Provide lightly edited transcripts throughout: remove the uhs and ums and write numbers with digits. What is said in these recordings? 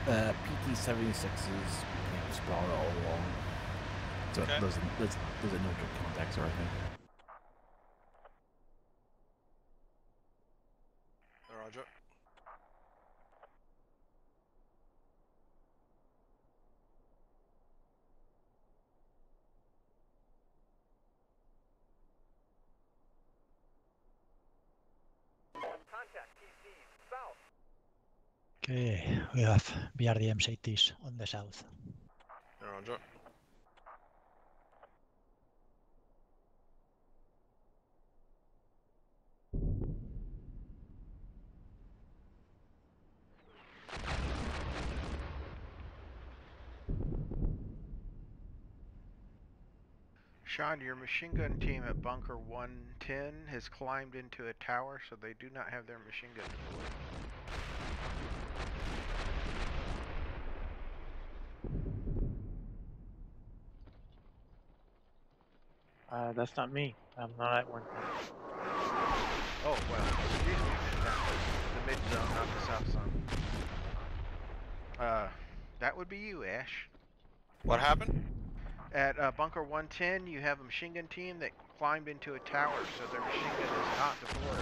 PT-76s sprawled all along. So Okay. those are no good contacts or anything. Roger. Okay, we have BRDM cities on the south. Roger. Sean, your machine gun team at Bunker 110 has climbed into a tower, so they do not have their machine gun deployed. That's not me. I'm not at one. Oh, well, excuse me, that's the mid-zone, not the south zone. That would be you, Ash. What happened? At Bunker 110, you have a machine gun team that climbed into a tower, so their machine gun is not deployed.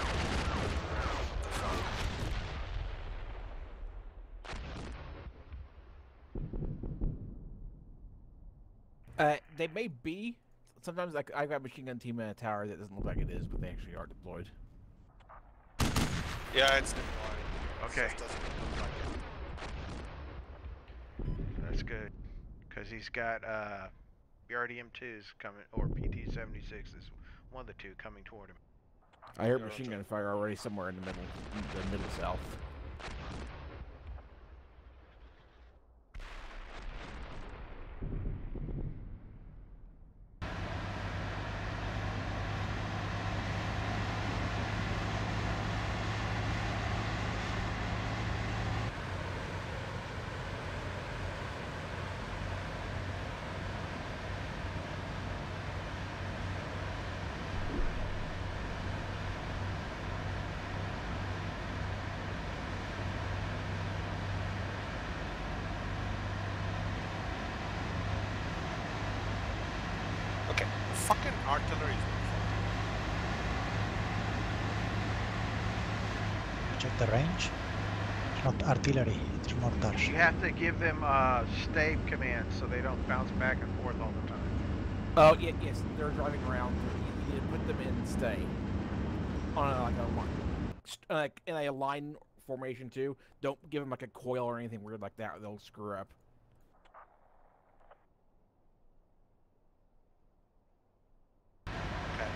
They may be. Sometimes I've got a machine gun team in a tower that doesn't look like it is, but they actually are deployed. Yeah, it's deployed. Okay. It just doesn't look like it. That's good, because he's got BRDM2s coming, or PT-76s, one of the two coming toward him. I heard machine gun fire already somewhere in the middle south. Okay, fucking artillery is Check the range. It's not artillery, it's mortars. You have to give them stay commands so they don't bounce back and forth all the time. Oh, yeah, yes, they're driving around. You need to put them in stay. On like in a line formation too. Don't give them like a coil or anything weird like that, or they'll screw up. okay.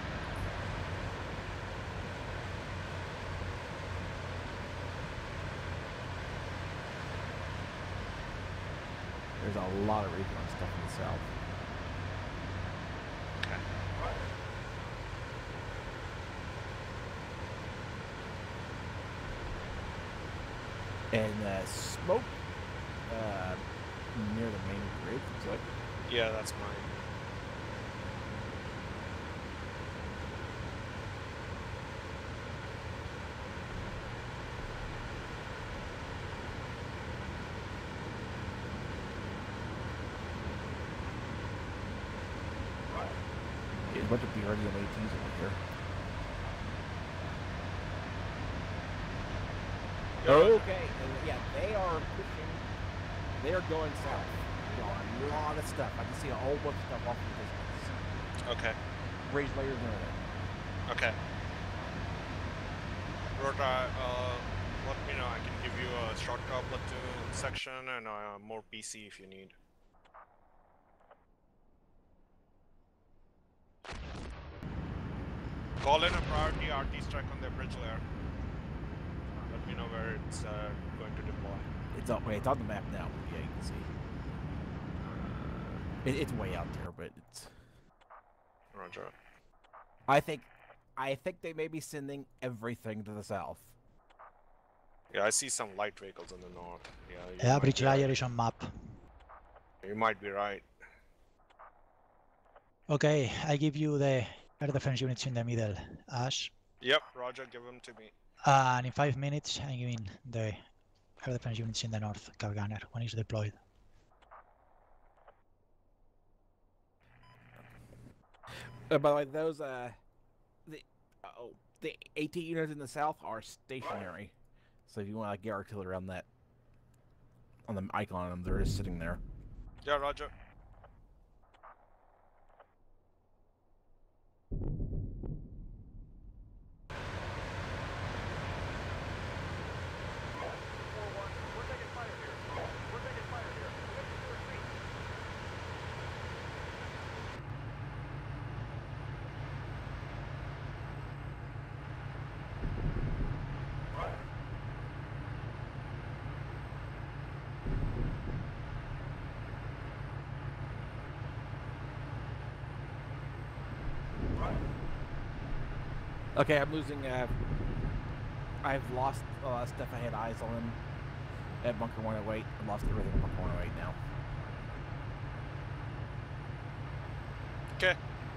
There's a lot of recon stuff in the south. And smoke near the main bridge, looks like. Yeah, that's mine. There's a bunch of BRDM ATs over here. Okay, and yeah, they are pushing. They are going south. A lot of stuff. I can see a whole bunch of stuff off in the distance. Okay. Raised layers and everything. Okay. Rota, let me know. I can give you a short platoon section and more PC if you need. Call in a priority RT strike on their bridge layer. Let me know where it's going to deploy. It's on the map now, but yeah, you can see. It's way out there, but it's. Roger. I think they may be sending everything to the south. Yeah, I see some light vehicles in the north. Yeah. Yeah, bridge layer is on map. You might be right. Okay, I give you the air defense units in the middle, Ash. Yep, Roger, give them to me. And in 5 minutes, I'm giving the air defense units in the north, Cav Gunner, when he's deployed. By the way, those the AT units in the south are stationary. So if you want to like, get artillery on that, on the icon on them, they're just sitting there. Yeah, roger. Okay, I'm losing. I've lost a lot of stuff I had eyes on at Bunker 108. I lost everything at Bunker 108 now. Okay.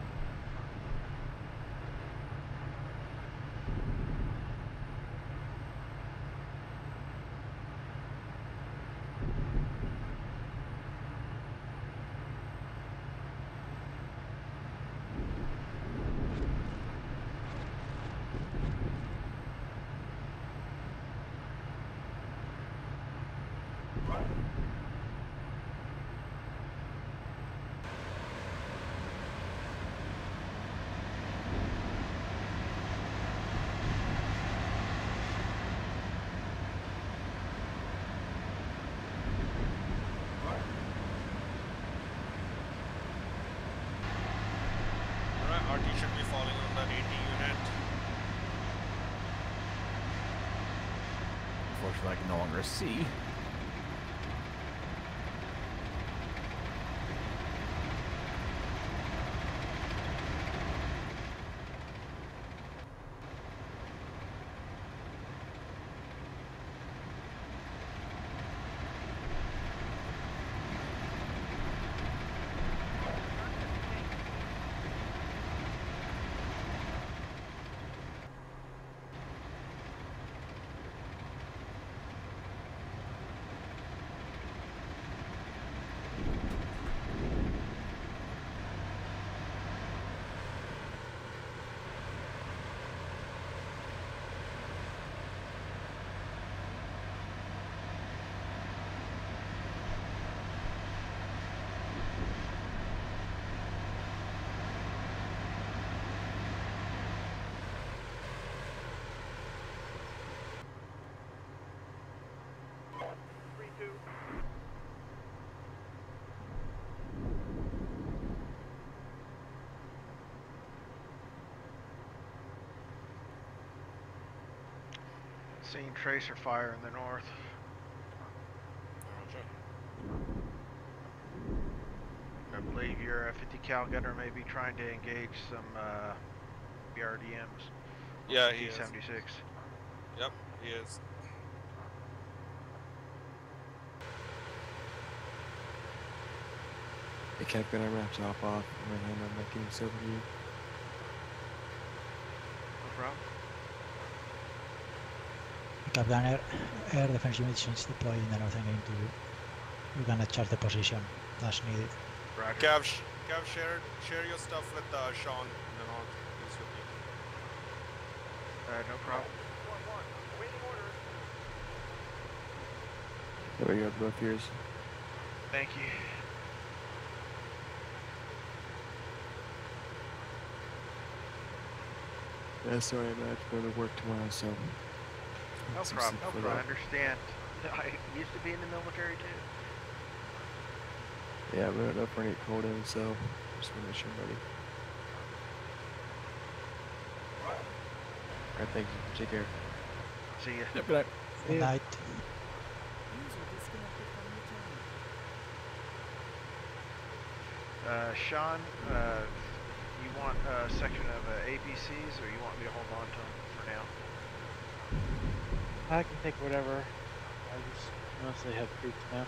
Alright, RT should be falling on that 80 unit. Unfortunately, I can no longer see. Seeing tracer fire in the north. Roger. I believe your 50 cal gunner may be trying to engage some BRDMs. Yeah, he is. T-76. Yep, he is. Hey Captain, I'm gonna top off. I'm gonna hand my teams over to you. No problem. Cav Gunner, air defense units is deployed in the northern game to you. You can charge the position as needed. Roger. Cav, share your stuff with Sean in the north. He's with you. No problem. There we go, both yours. Thank you. Yeah, sorry, I'm gonna have to go to work tomorrow, so. No some problem. sleep No for problem. I that. understand. I used to be in the military too. Yeah, I'm running up for any cold in, so just wanna make sure I'm ready. Alright, thank you. Take care. See ya. Yep, good night. Good night. Sean, you want a section of APCs, or you want me to hold on to them for now? I can take whatever. I just mostly have troops now.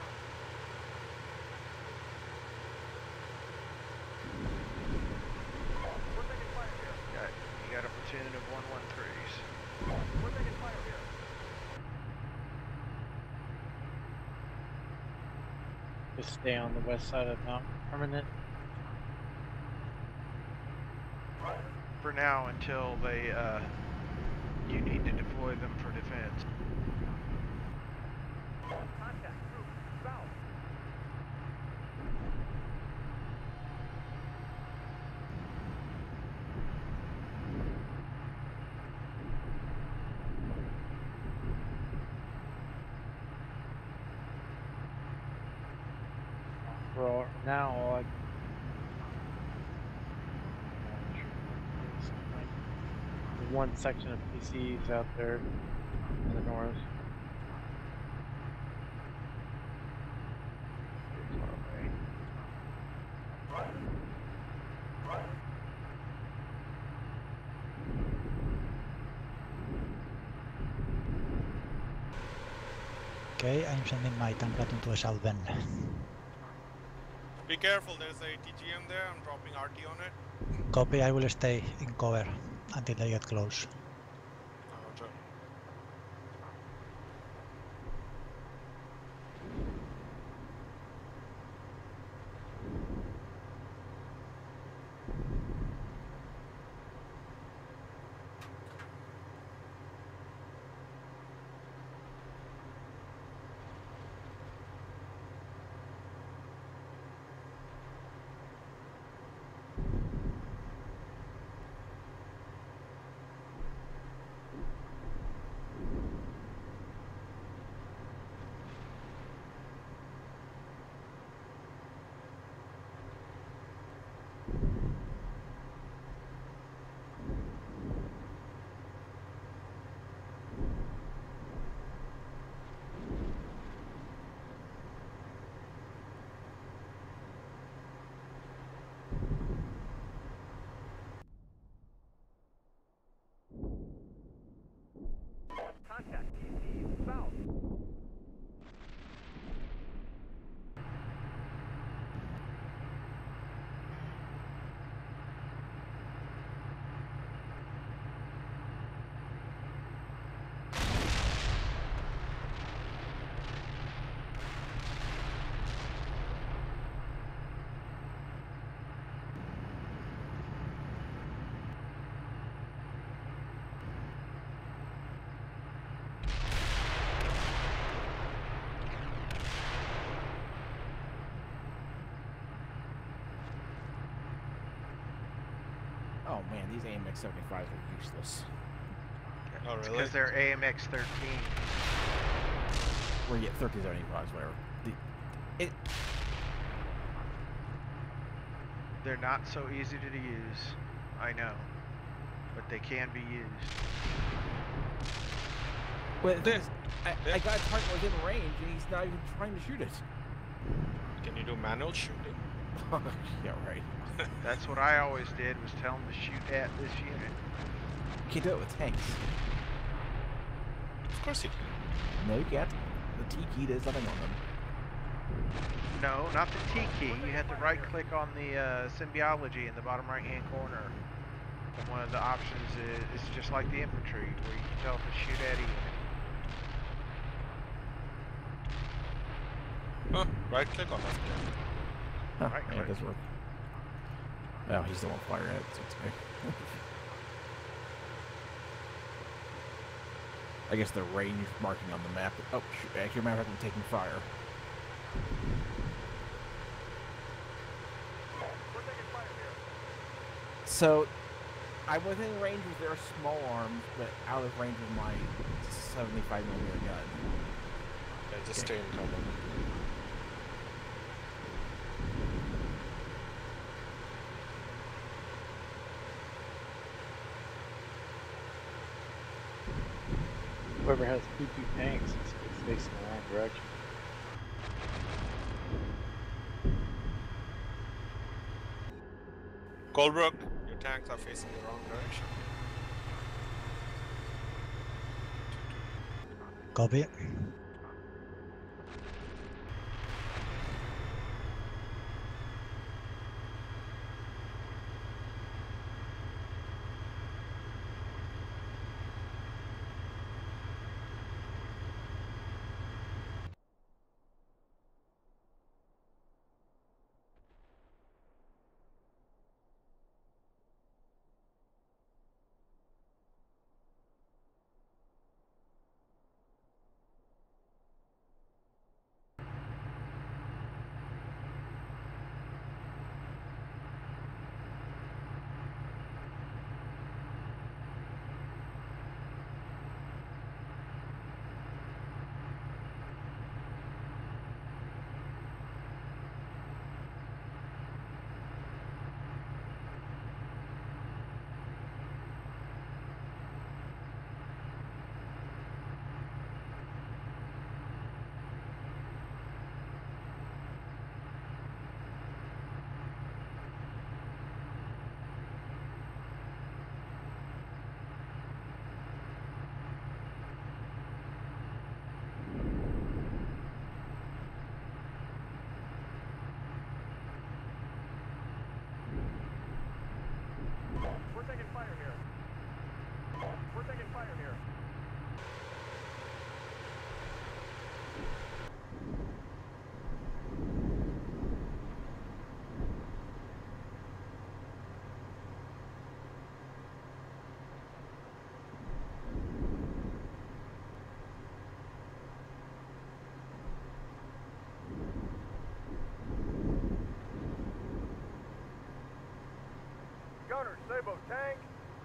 You got a platoon of 113s. to stay on the west side of Mount Permanent. For now, until they, you need to deploy them for defense. For now, all I there's one section of PCs out there in the north. Pretty far away. Okay, I'm sending my tank platoon to the south then. Be careful, there's a TGM there. I'm dropping RT on it. Copy, I will stay in cover until they get close. Roger. Oh man, these AMX 75s are useless. Oh, really? Because they're AMX 13. Or you get 3075s, whatever. They're not so easy to use, I know, but they can be used. Well, the thing is, I got a target within range, and he's not even trying to shoot it. Can you do manual shooting? Yeah, right. That's what I always did, was tell them to shoot at this unit. You can't do it with tanks. Of course you can. No, you can't. The T key does nothing on them. No, not the T key. You have to right click on the Symbiology in the bottom right hand corner. And one of the options is just like the infantry, where you can tell it to shoot at a unit. Huh, right click on that. Huh, Right yeah, click. it does work. Oh, he's the one firing at it, so it's okay. I guess the range marking on the map. Oh, shoot, actually, matter of fact, I'm taking fire. So, I'm within range with their small arms, but out of range with my 75mm gun. Yeah, just stay in cover. Whoever has P2 tanks is facing the wrong direction. Colebrook, your tanks are facing the wrong direction. Copy. Gunner, Sabo, tank.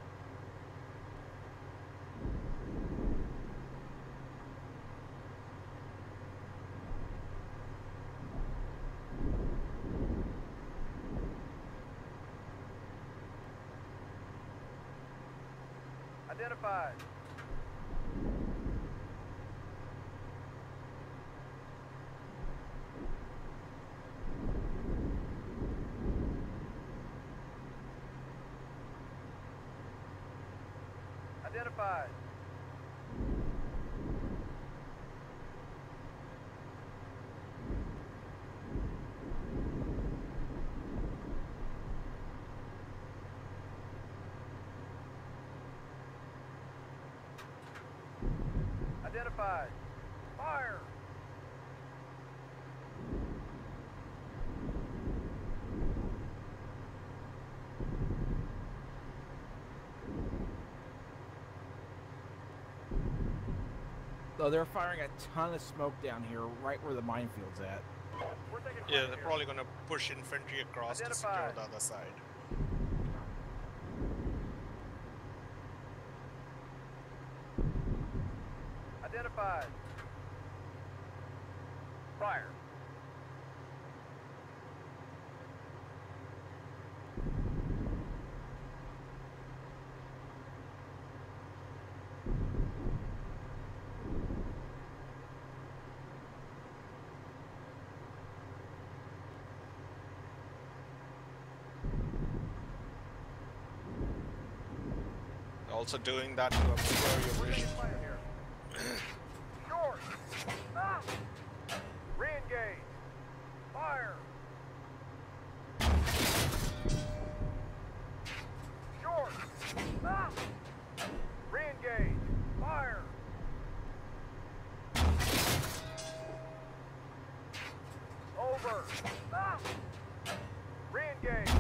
Identified. Identified. Identified. Fire! Oh, they're firing a ton of smoke down here, right where the minefield's at. We're taking Yeah, fire they're here. probably gonna push infantry across to secure Identified. the other side. Identified. Fire. They're also doing that to obscure your vision. Fire here. Short. Ah! Re-engage. Fire. Short. Ah! Re-engage. Fire. Over. Ah! Re-engage.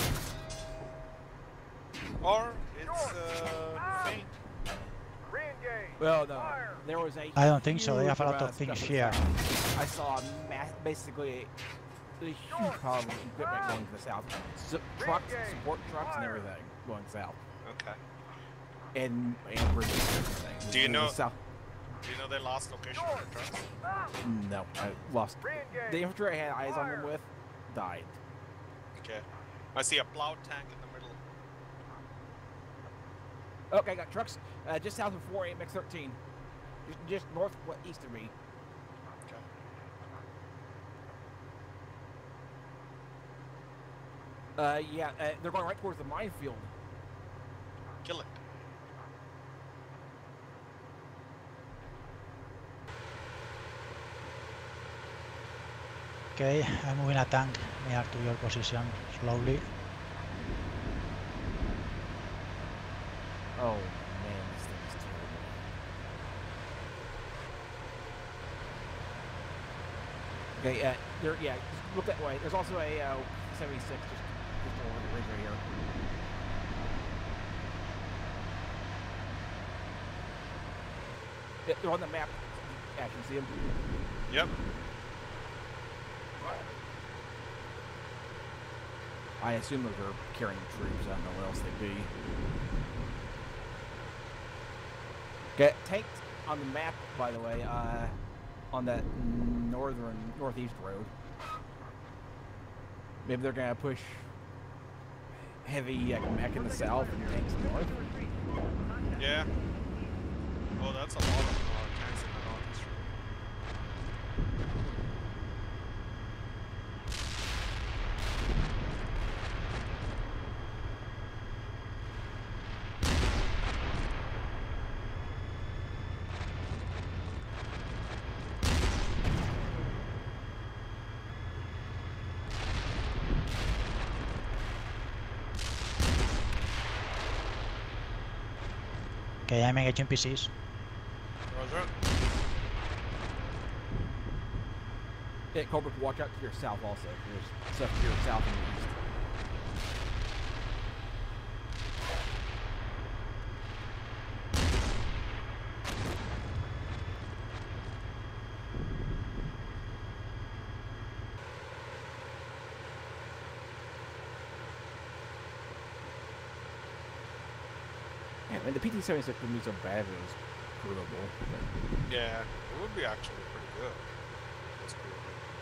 Or it's Ah! faint. Re-engage. Well, no, Fire. there was a I don't think so, they huge have a lot amount of things stuff here. inside. I saw basically a huge pile of equipment going to the south. Trucks, support trucks, and everything going south. Okay. And bridges and everything. Do you To know- the south? Do you know their last location for the trucks? Ah! No, I lost. Re-engage. The infantry I had eyes on them Fire. with died. Okay. I see a plow tank in the middle. Okay, I got trucks just south of 4 AMX-13. Just northeast of me. Okay. Yeah, they're going right towards the minefield. Kill it. Okay, I'm moving a tank near to your position slowly. Oh man, this thing is terrible. Okay, yeah, just look that way. There's also a 76 just over the ridge right here. They're on the map. Actually, see them? Yep. I assume those are carrying troops. I don't know what else they'd be. Okay, tanks on the map, by the way, on that northeast road. Maybe they're gonna push heavy mech in the south and tanks in the north. Yeah. Oh, that's a lot of tanks in the northeast room. Okay, I'm engaging PCs. Roger. Yeah, Colbert, watch out to your south also. There's stuff to your south and east. Yeah, and the PT-76 would be so bad if it was crewable. But Yeah, it would be actually pretty good. That's cool.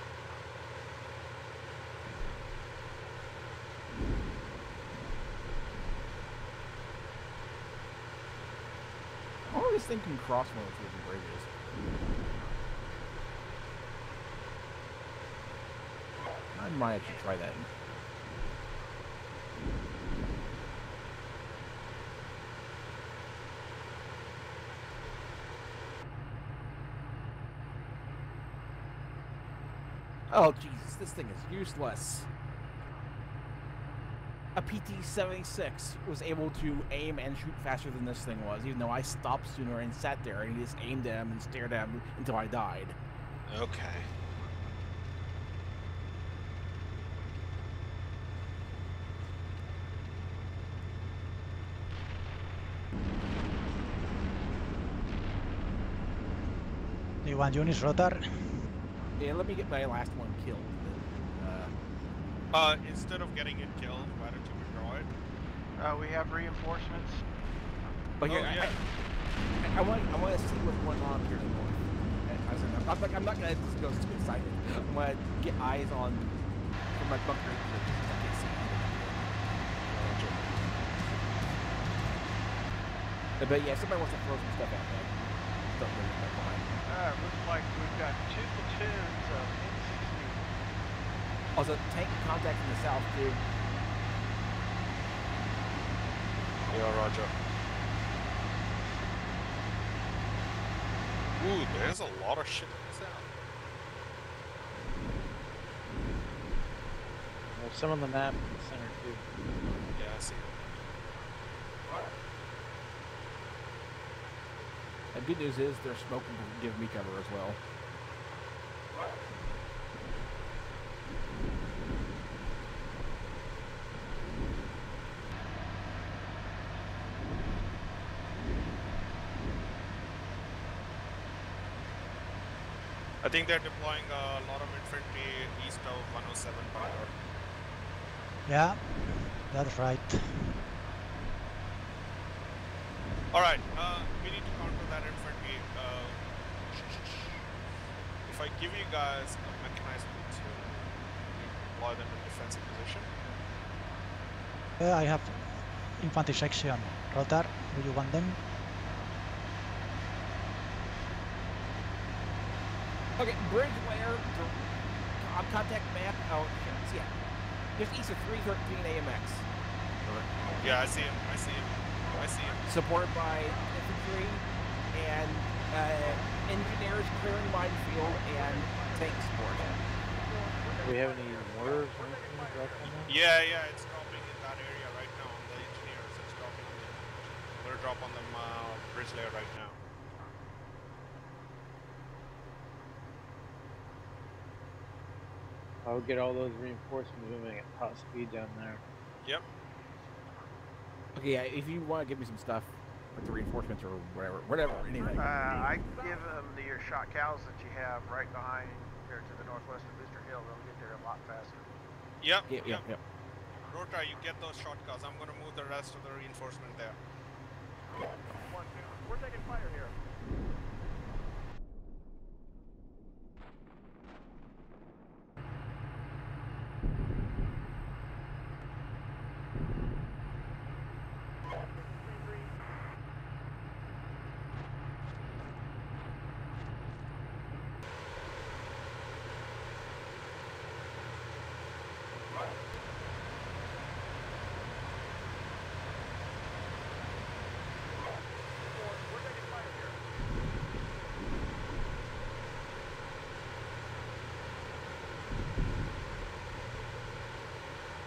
I'm always thinking crossbows would be bridges. I might actually try that. Oh Jesus, this thing is useless. A PT-76 was able to aim and shoot faster than this thing was, even though I stopped sooner and sat there and he just aimed at him and stared at him until I died. Okay. Do you want units rotor? Yeah, let me get my last one killed. Instead of getting it killed, why don't you withdraw it? We have reinforcements. But here, Oh, yeah. I want to see what's going on here in the north. I'm not gonna just go too excited. I'm gonna get eyes on from my bunker. I can't see anything. But yeah, if somebody wants to throw some stuff at me, don't really get behind. Looks like we've got 2 platoons of M16. Also, tank contact in the south too. Yeah, roger. Ooh, there's a lot of shit in the south. There's some on the map in the center too. Yeah, I see it. The good news is their smoke will give me cover as well. I think they're deploying a lot of infantry east of 107 bunker. Yeah, that's right. Alright, we need to counter that infantry. If I give you guys a mechanized platoon, you deploy them in defensive position. I have infantry section rotor. Do you want them? Okay, bridge layer, contact map. Oh, yeah. Just east of 313 AMX. Yeah, I see him. I see him. I see him. Supported by infantry and engineers clearing minefield and tank support. Do we have any mortars or anything dropped on that? Yeah, it's dropping in that area right now on the engineers. It's dropping on them. They're drop on them bridge layer right now. I would get all those reinforcements moving at top speed down there. Yep. Okay, yeah, if you want to give me some stuff, like the reinforcements or whatever, anything. I give them your shot cows that you have right behind there to the northwest of Booster Hill. They'll get there a lot faster. Yep. Yep. Rota, you get those shotguns. I'm gonna move the rest of the reinforcement there. 1-2. We're taking fire here. We're taking fire here.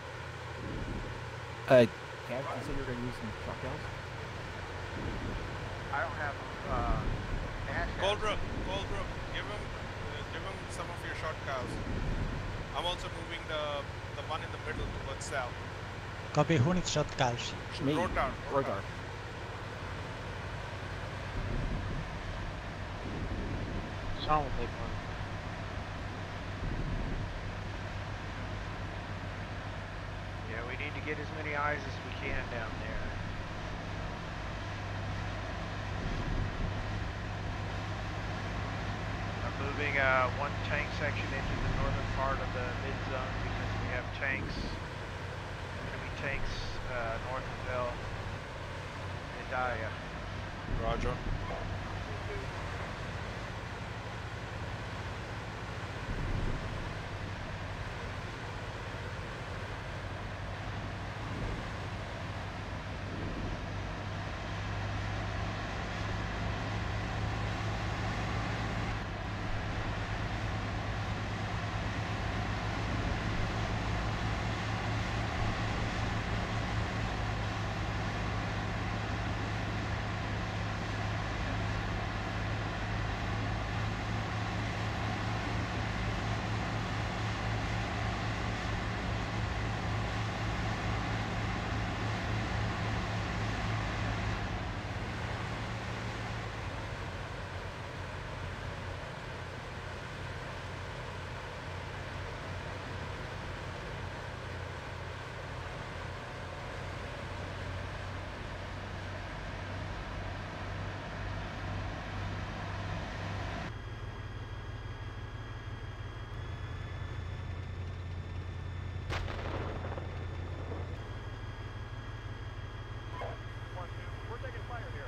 Cav, you said you were going to use some shotguns? I don't have dash. Goldbrook, give him some of your short cows. I'm also moving the one in the middle towards south. Copy, who needs shot calls? Me. Rotar. Rotar. Sean will take one. Yeah, we need to get as many eyes as we can down there. I'm moving one tank section into the northern part of the mid zone because we have tanks, enemy tanks north of El Hidayah. Roger. We're taking fire here.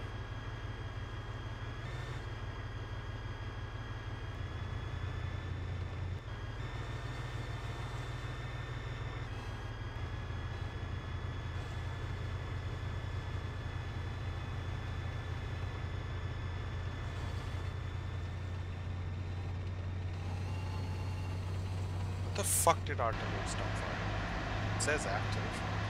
What the fuck did artillery stop firing? It says active.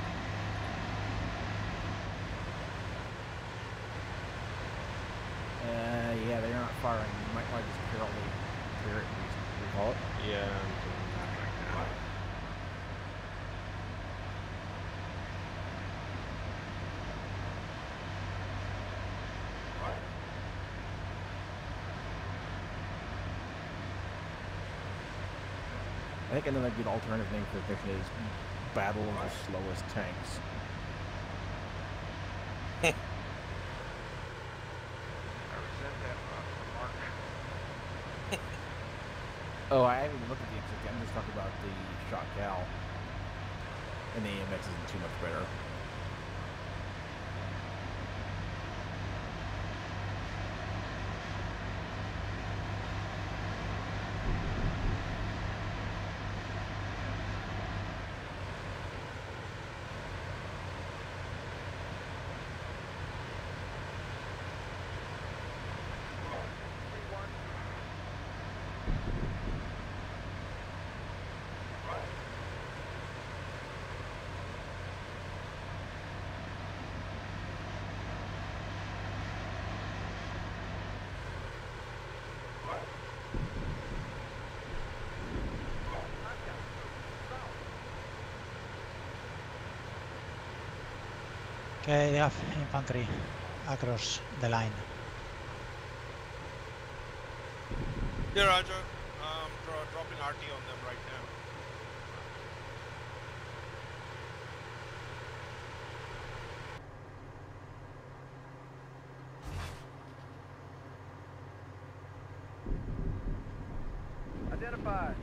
Yeah, they're not firing. You might want to just clear it and recall it. Yeah, I'm doing that right now. I think another good alternative name for the mission is Battle of the Slowest Tanks. I resent that remark. Oh, I haven't even looked at the XP. I'm just talking about the shot cal. And the AMX isn't too much better. Okay, they have infantry across the line. Yeah, Roger. Dropping RT on them right now. Identified.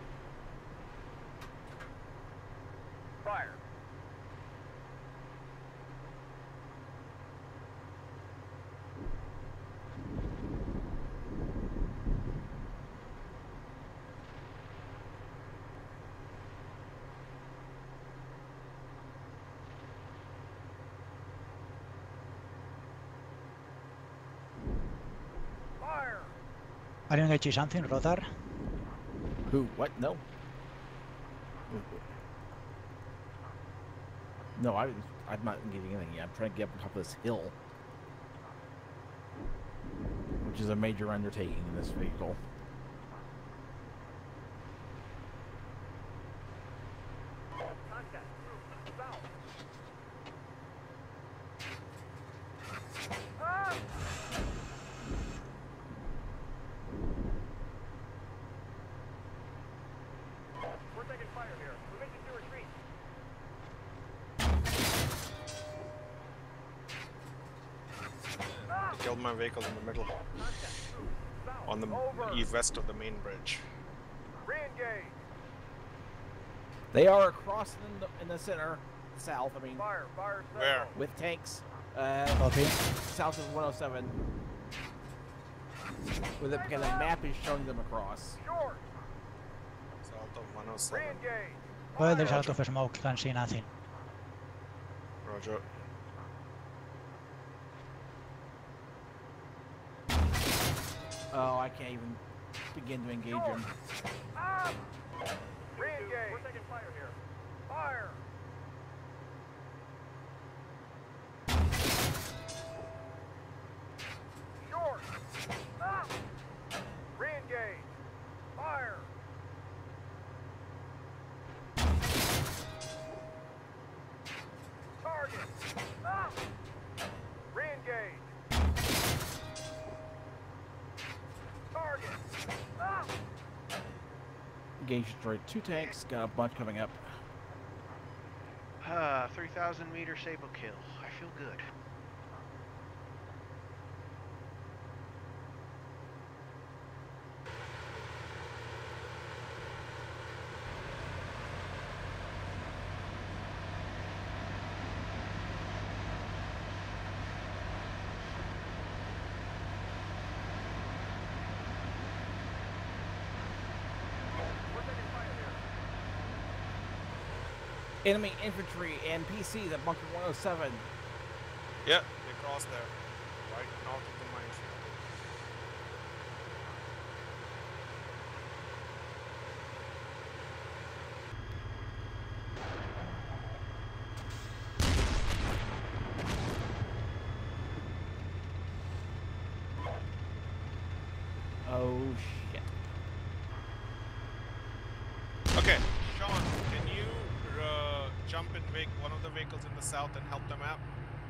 Fire. Fire. Are you engaging something, Rotar? Who? What? No. No, I'm not engaging anything yet. I'm trying to get up on top of this hill. which is a major undertaking in this vehicle. Contact. Move south. Ah! We're taking fire here. We're making to retreat. They killed my vehicle in the middle, Contact. Move south. on the Over. west of the main bridge. Re-engage. They are across in the center, south, I mean, Fire. Fire. Where? settled. with tanks, Copy. south of 107. With it, because the map is showing them across. Short. South of 107. Re-engage. Well, there's a lot of smoke, can't see nothing. Roger. Oh, I can't even begin to engage them. Ah! Re-engage. We're taking fire here. Fire. Short. Ah! Re-engage. Fire. Target. Ah! Re-engage. Target. Ah! Engage destroyed 2 tanks, got a bunch coming up. 3,000 meter sable kill. I feel good. We're taking fire here. Enemy infantry and PCs at Bunker 107. Yeah, they crossed there. Right north of the minefield. Oh shit. Okay, Sean, can you jump in one of the vehicles in the south and help them out?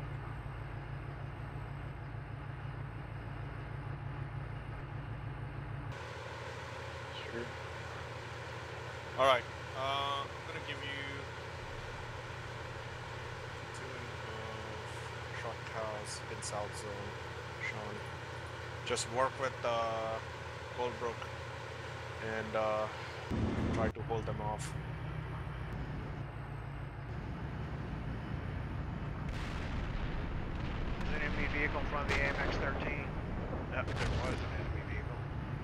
Sure. All right. I'm gonna give you platoon of shot cows in south zone, Sean. Just work with Goldbrook and try to hold them off. There's an enemy vehicle in front of the AMX-13. There was an enemy vehicle.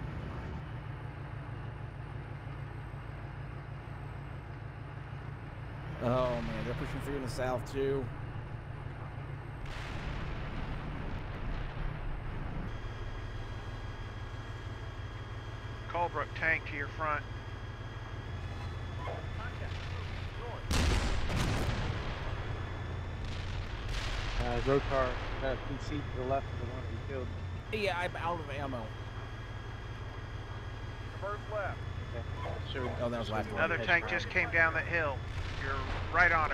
Oh man, they're pushing through in the south too. Colebrook tank to your front. Contact. North. Rotar, PC to the left of the one we killed. Yeah, I'm out of ammo. Reverse left. Okay. Sure. Oh, that was last one. Another tank just came down that hill. You're right on it.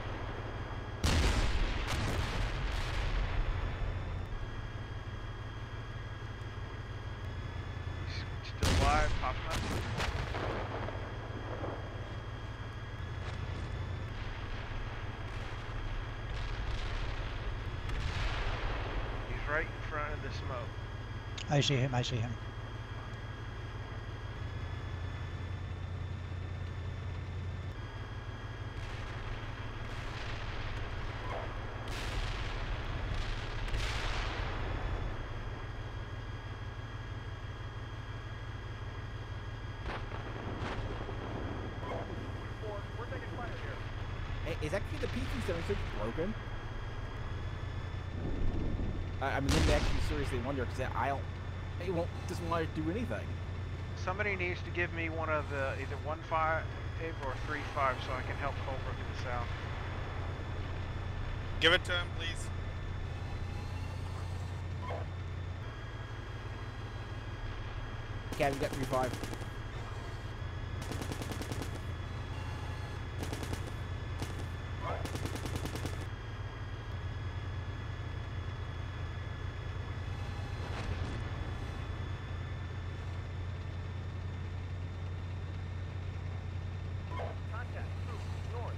He's still alive, popping up. He's right in front of the smoke. I see him, I see him. We're taking fire here. Hey, is actually the PC-76 broken? I mean, then they actually seriously wonder because it doesn't want to do anything. Somebody needs to give me one of the either 1.5 or 3.5 so I can help Colebrook in the south. Give it to him, please. Cab, you got 3-5. Contact. Troops, north.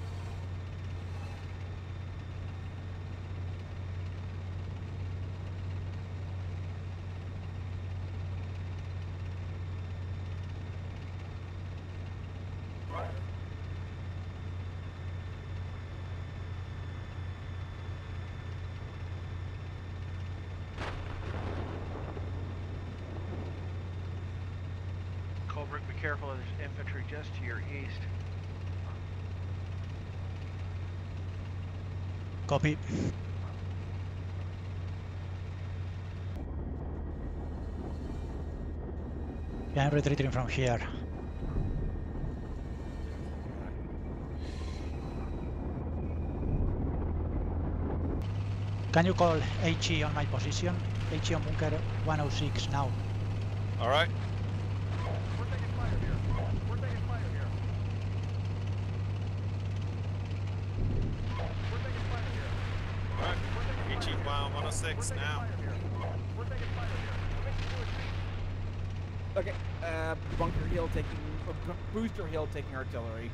Colbrook, be careful, there's infantry just to your east. Copy. Yeah, I'm retreating from here. Can you call HE on my position? HE on bunker 106 now. All right. We're taking fire here. We're taking fire here. We're taking fire here. All right. We're taking fire HE here. 106 We're taking now. fire here. We're taking fire here. Mission to retreat. Okay, Bunker Hill taking... Booster Hill taking artillery.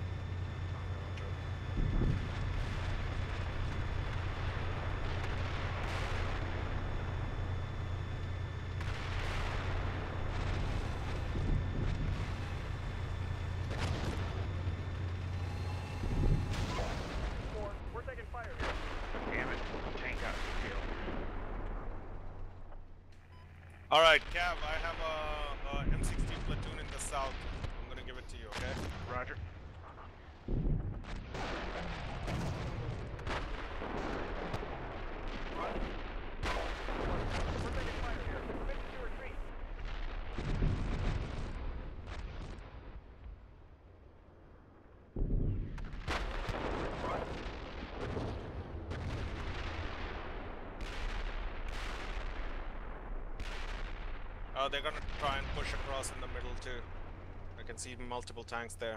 We're taking fire here. Damn it, tank got killed. All right, Cav, I have a M16 platoon in the south. I'm gonna give it to you, okay? Roger. We're taking fire here. Mission to retreat. They're gonna try and push across in the middle too. I can see multiple tanks there.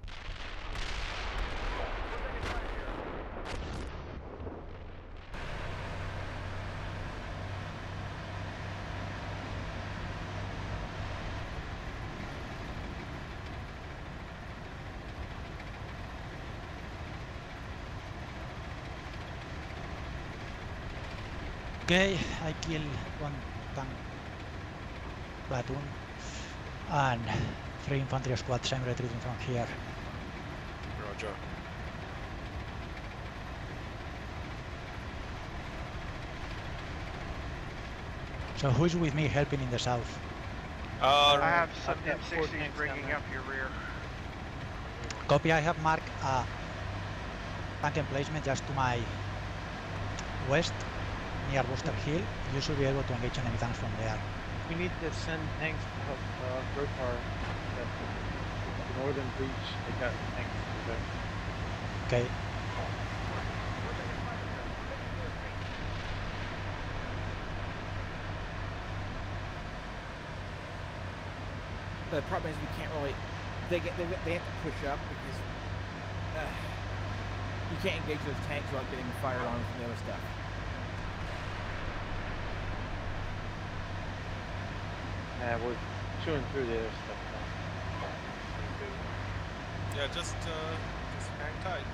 We're taking fire here. Okay, I kill one tank platoon and 3 infantry squads. I'm retreating from here. Roger. So who is with me helping in the south? I have some I've got 4 M60s tanks down bringing there. up your rear. Copy, I have marked a tank emplacement just to my west near Booster Hill. You should be able to engage enemy tanks from there. We need to send tanks to help Grokar. The northern breach, they got tanks over there. Okay, We're taking fire here. Mission to retreat. The problem is we can't really... They have to push up because... you can't engage those tanks without getting fired on from the other stuff. We're chewing through the other stuff now. Yeah, just hang tight.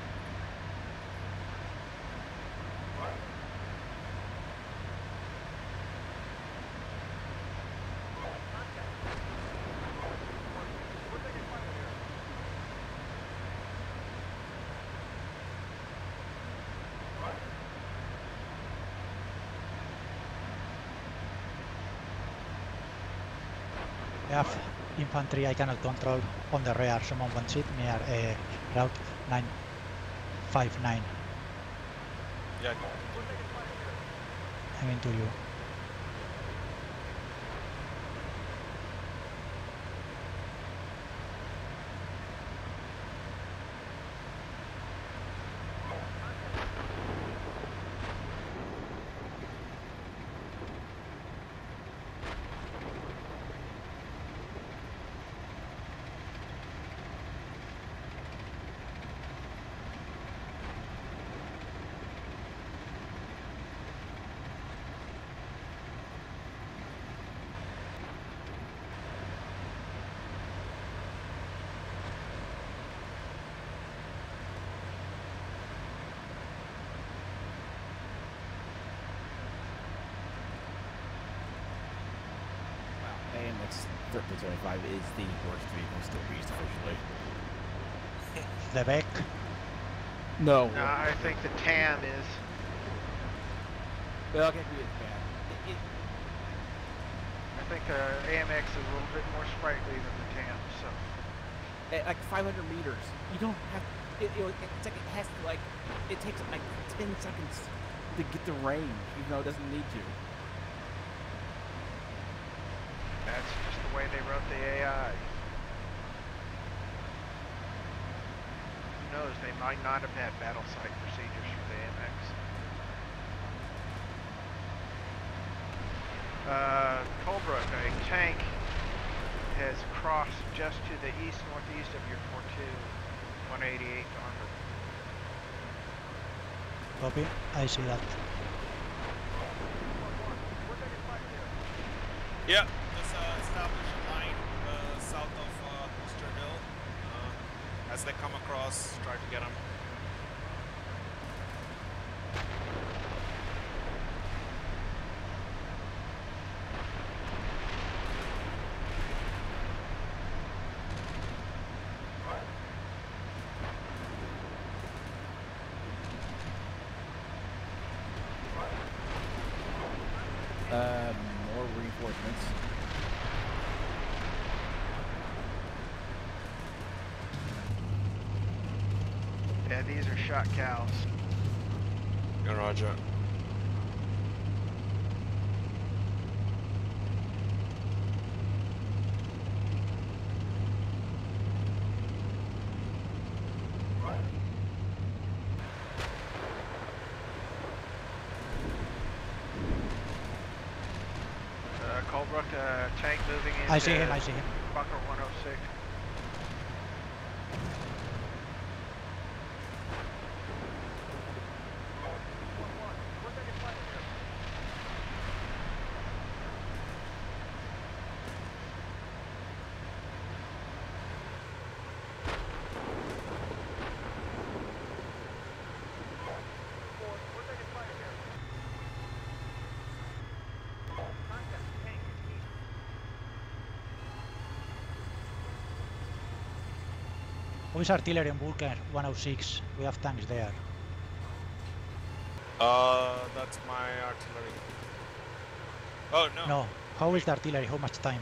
We're taking fire here. I have infantry I cannot control on the rear. Someone wants it near route 959. Yeah. We're taking fire here. I'm into you. 1375 is the worst vehicle still used officially. The Beck. No. No, I think the TAM is. Well, it can't be as bad. I think the AMX is a little bit more sprightly than the TAM, so. At like 500 meters, you don't have. It's like it has to like. It takes like 10 seconds to get the range, even though it doesn't need to. That's just the way they wrote the AI. Who knows, they might not have had battle site procedures for the AMX. Colebrook, a tank has crossed just to the east-northeast of your 4-2, 188 to Armor. Copy. I see that. Yeah, let's establish a line south of Mr. Hill. As they come across, try to get them. More reinforcements. Yeah, these are shot cows. Yeah, Roger. Colebrook, tank moving into I see him. I see him. Bunker 106. Who is artillery on Bunker 106? We have tanks there. That's my artillery. Oh, no. No. How is the artillery? How much time?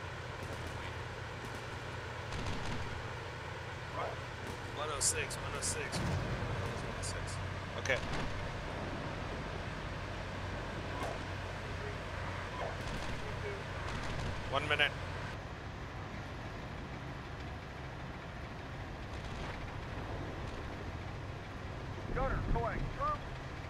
106, 106. 106. Okay. One minute. Gunner, going. Troops.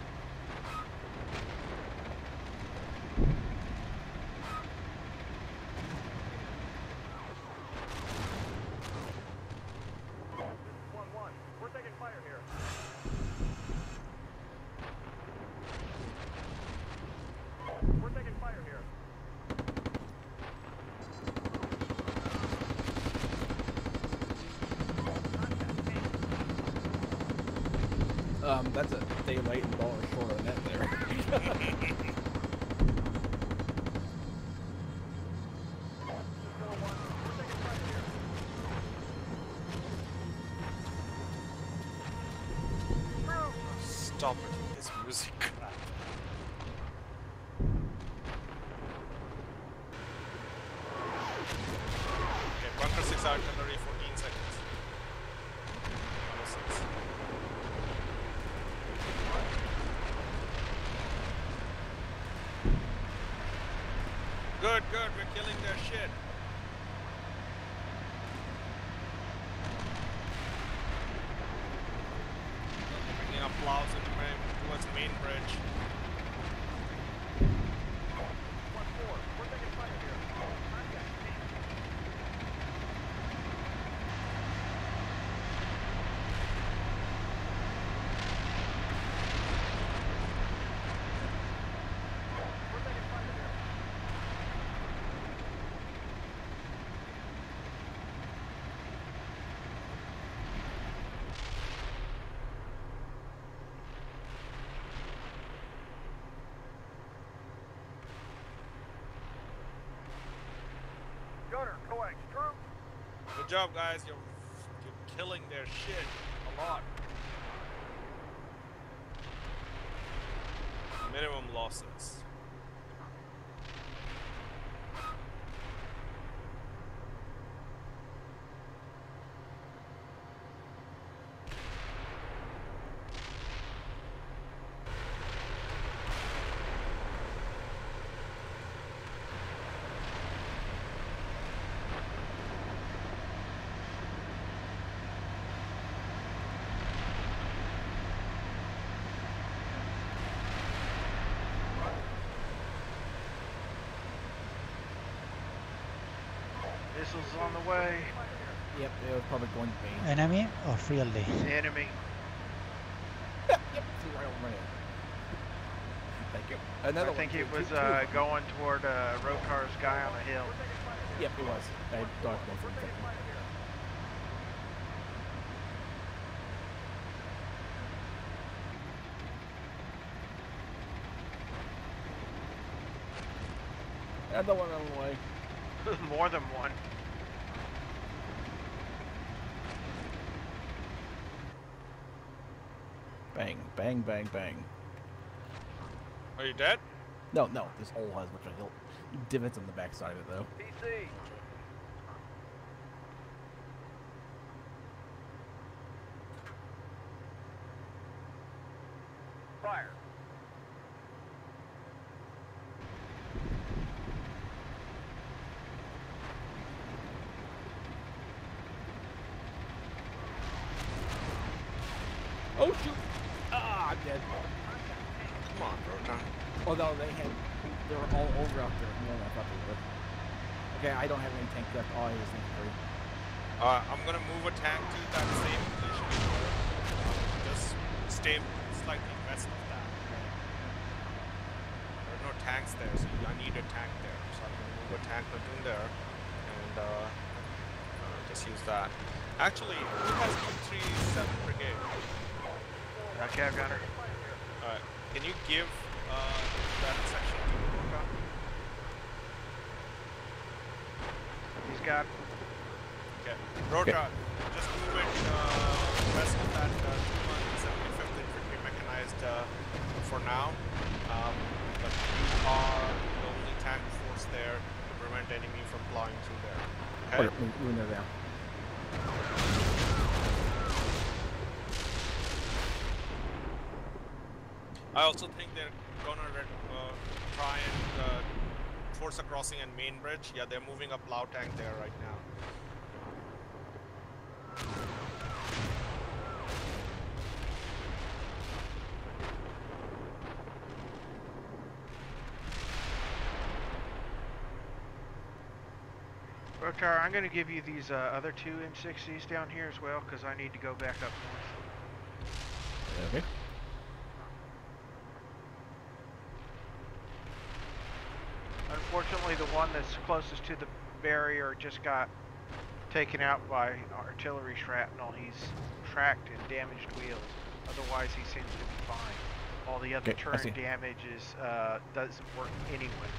This is 1-1. We're taking fire here. We're taking fire here. That's a day late and dollar short on net there. Stop it. This music crap. Okay, bunker 6 artillery, 14 seconds. 106. Good, good, we're killing their shit. Bringing up plows towards the main bridge. 1-4. We're taking fire here. Contact. We're taking fire here. Good job, guys. You're killing their shit a lot. Minimum losses. Missiles on the way. Yep, they were probably going to be. Enemy or friendly? Enemy. Yep, see right over there. Thank you. Another I think one, it too, was too. going toward Rokar's guy on the hill. Yep, it was. I thought it was. Another one on the way. More than one. Bang, bang, bang, bang. Are you dead? No, this hole has a bunch of hill divots on the backside of it, though. PC. Fire. Oh shoot! Ah, I'm dead. Come on, Rotar. Although they were all over out there more than I thought they were. Okay, I don't have any tank left. All I have is infantry. I'm gonna move a tank to that same position. Just stay slightly west of that. There are no tanks there, so I need a tank there. So I'm gonna move a tank platoon there, and just use that. Actually, who has 237 Brigade? Cav gunner. Alright, can you give that section to Roka? He's got. Okay. Roka, just move it west of that 275th Infantry Mechanized for now. But you are the only tank force there to prevent enemy from plowing through there. Okay? Okay, moving there now. I also think they're gonna try and force a crossing and main bridge. Yeah, they're moving a plow tank there right now. Rotar, I'm going to give you these other two M60s down here as well, because I need to go back up north. Okay. Unfortunately, the one that's closest to the barrier just got taken out by artillery shrapnel. He's tracked and damaged wheels. Otherwise, he seems to be fine. All the other Okay, I see. turn damage doesn't work anyway.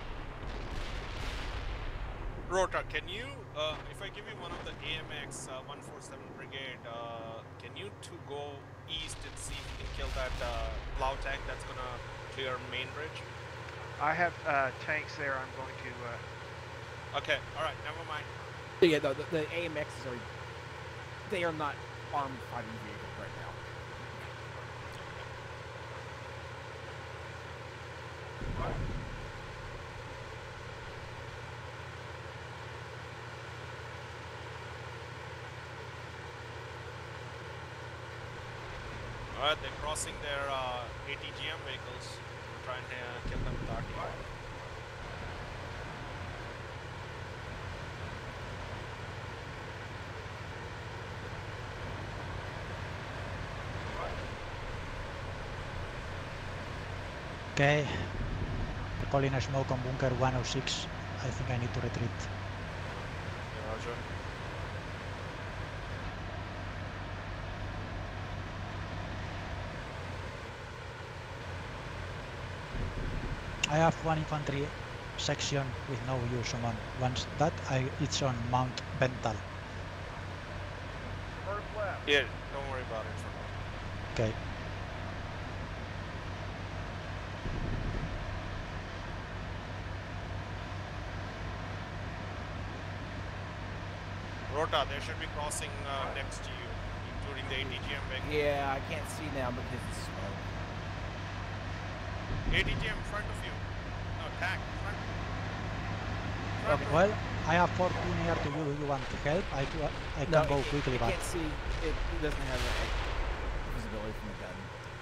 Rota, can you, if I give you one of the AMX 147 Brigade, can you two go east and see if you can kill that plow tank that's gonna clear main bridge? I have tanks there. I'm going to. Okay, alright, never mind. Yeah, the AMXs they are not armed fighting vehicles right now. Alright, they're crossing their ATGM vehicles. We're trying to kill them with RT. Okay. They're calling a smoke on bunker 106. I think I need to retreat. Yeah, Roger. I have one infantry section with no use on. Once that, it's on Mount Bental. left. Yeah, don't worry about it for now. Okay. Rota, they should be crossing next to you, including the ATGM vehicle. Yeah, I can't see now because it's smoke. ATGM in front of you. No, tank, front. Okay. Well, I have 4 too near to you. Do you want help? I can No, go quickly, I but can't see. It doesn't have like, visibility from the gun.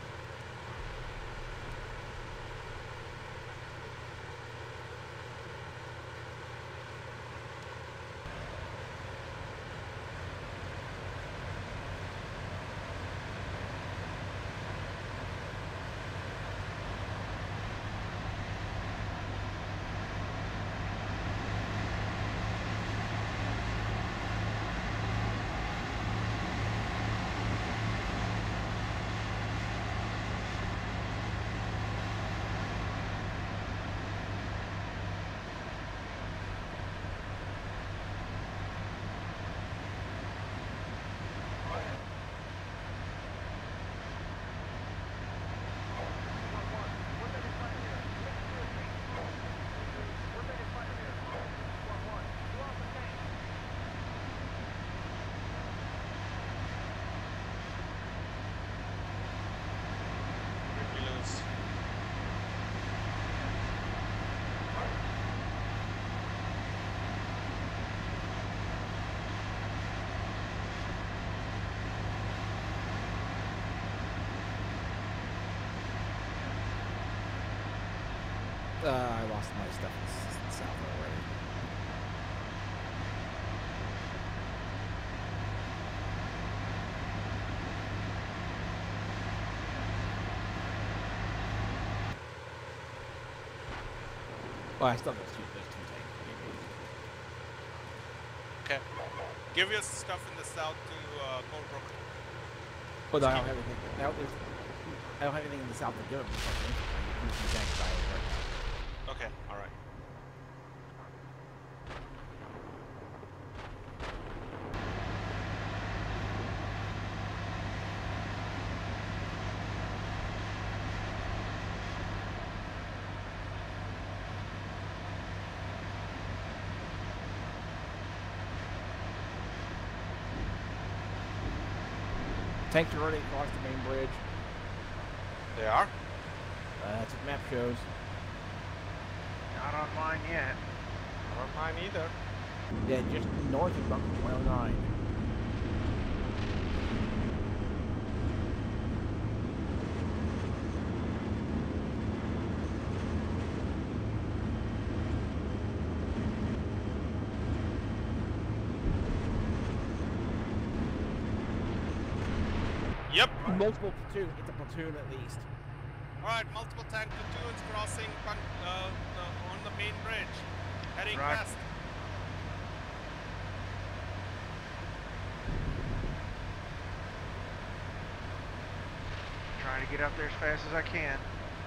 Ridiculous. I lost my stuff in south already. Well, I still have those two tanks. Okay. Give your stuff in the south to Coldbrook. Well, no, I don't have anything. Now, I don't have anything in the south to give them. Two tanks by right now. Okay, alright. Tanks are already across the main bridge. They are? That's what the map shows. Not on mine yet. Not mine either. Yeah, just north of Bunker 109. Yep. Multiple platoon. It's a platoon at least. Alright, multiple tank platoons crossing on the main bridge. Heading Right. west. Trying to get up there as fast as I can.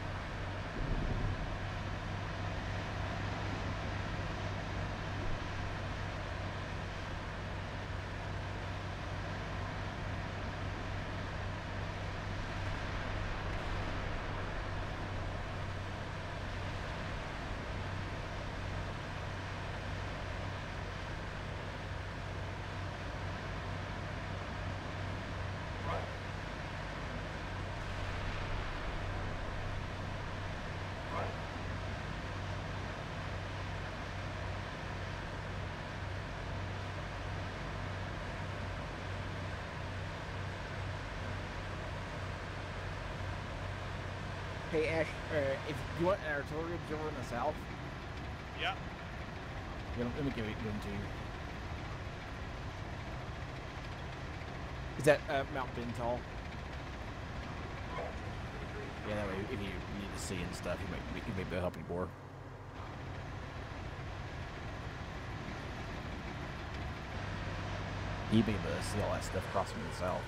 Hey Ash, if you want an artillery observer in the south, Yeah. let me give them to you. Is that Mount Bentall? Yeah, that way if you need to see and stuff, you may be able to help you more. You'd be able to see all that stuff crossing to the south.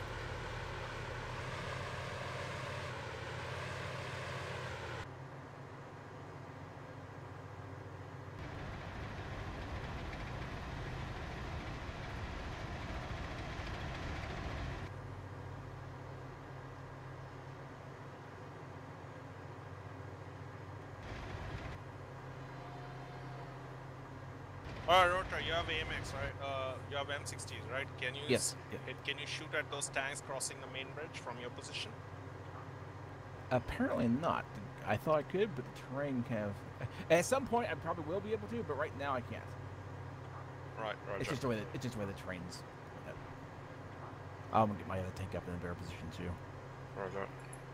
Rotor, you have AMX, right? You have M60s, right? Can you Yes. Yeah. Can you shoot at those tanks crossing the main bridge from your position? Apparently not. I thought I could, but the terrain kind of. At some point, I probably will be able to, but right now I can't. Right, right. It's just the way the train's. I'm gonna get my other tank up in a better position too. Roger.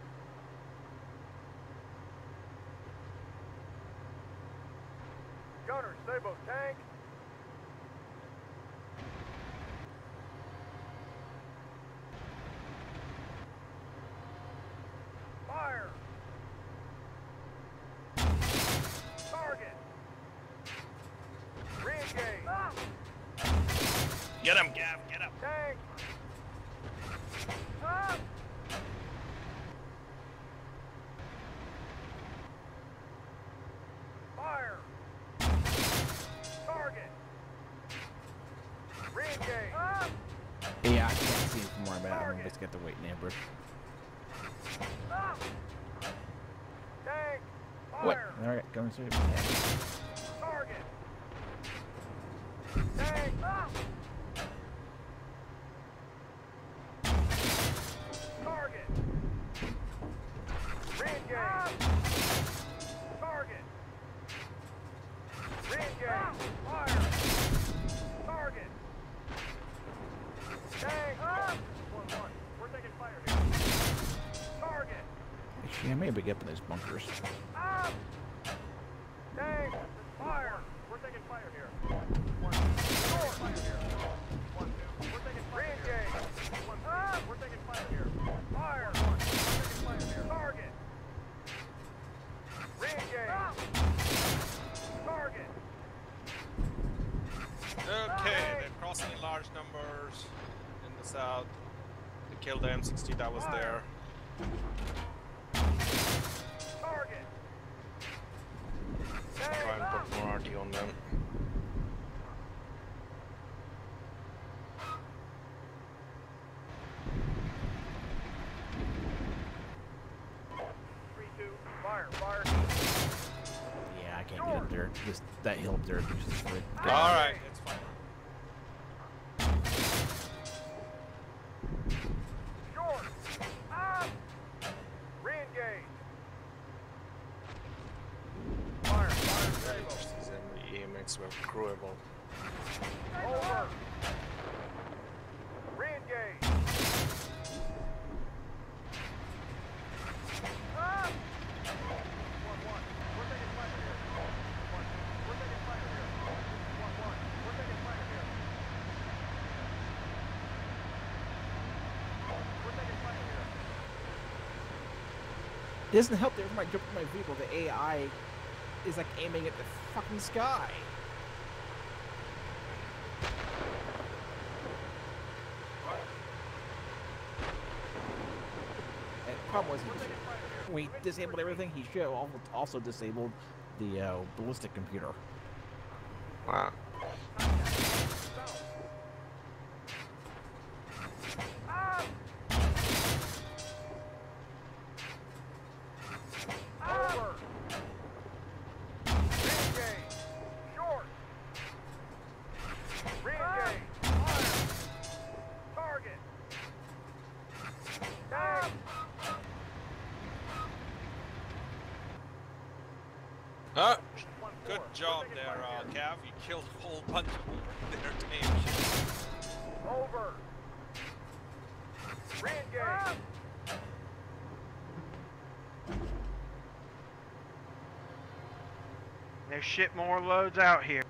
Gunner, Sabo, tank. Fire. Target. Re-engage. Get him, Gav, get him. Tank. Up. Fire. Target. Re-engage. Up. Yeah, I can't see it from where I'm at. I'm just got to wait in ambush. Up. Tank. What? Fire. All right, going through. Target. Tank. Up. Target. Re-engage. Target. Re-engage. Fire. Target. Tank. Up. 1-1. We're taking fire here. Target. Actually, I may be up in those bunkers. Up. Tank. Fire. We're taking fire here. 1-2. Fire here. 1-2. We're taking fire here. Re-engage. 1-3. We're taking fire here. Fire. 1. We're taking fire here. Target. Re-engage. Target. Okay, they're crossing in large numbers in the south. They killed the M60 that was there. Target. Try and put more RT on them. Fire. Fire. Yeah, I can't get up there. Just that hill up there. Just Alright, it's fine. Short. Up. Re-engage. Fire. Fire. These enemy AMX were crewable. Over. Re-engage. Up. 1-1. We're taking fire here. 1-2. We're taking fire here. 1-1. We're taking fire here. We're taking fire here. It doesn't help that every time I jump in my vehicle, the AI is like aiming at the fucking sky. And the problem was when we disabled everything, he should have also disabled the ballistic computer. Wow. Up. Over. Re-engage. Short. Re-engage. Fire. Target. Tank. Huh? Good job there, Cav. You killed a whole bunch of their tanks. Over. Re-engage. There's shit more loads out here.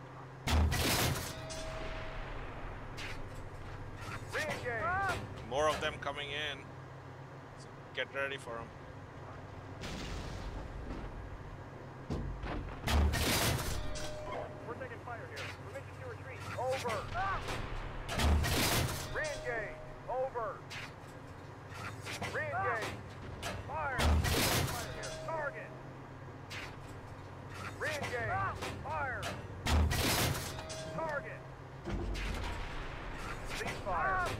Re-engage. More of them coming in. So get ready for them. We're taking fire here. Permission to retreat. Over. Re-engage. Over. Re-engage. Fire. We're taking fire here. Target. Re-engage. Fire. Target. Ceasefire.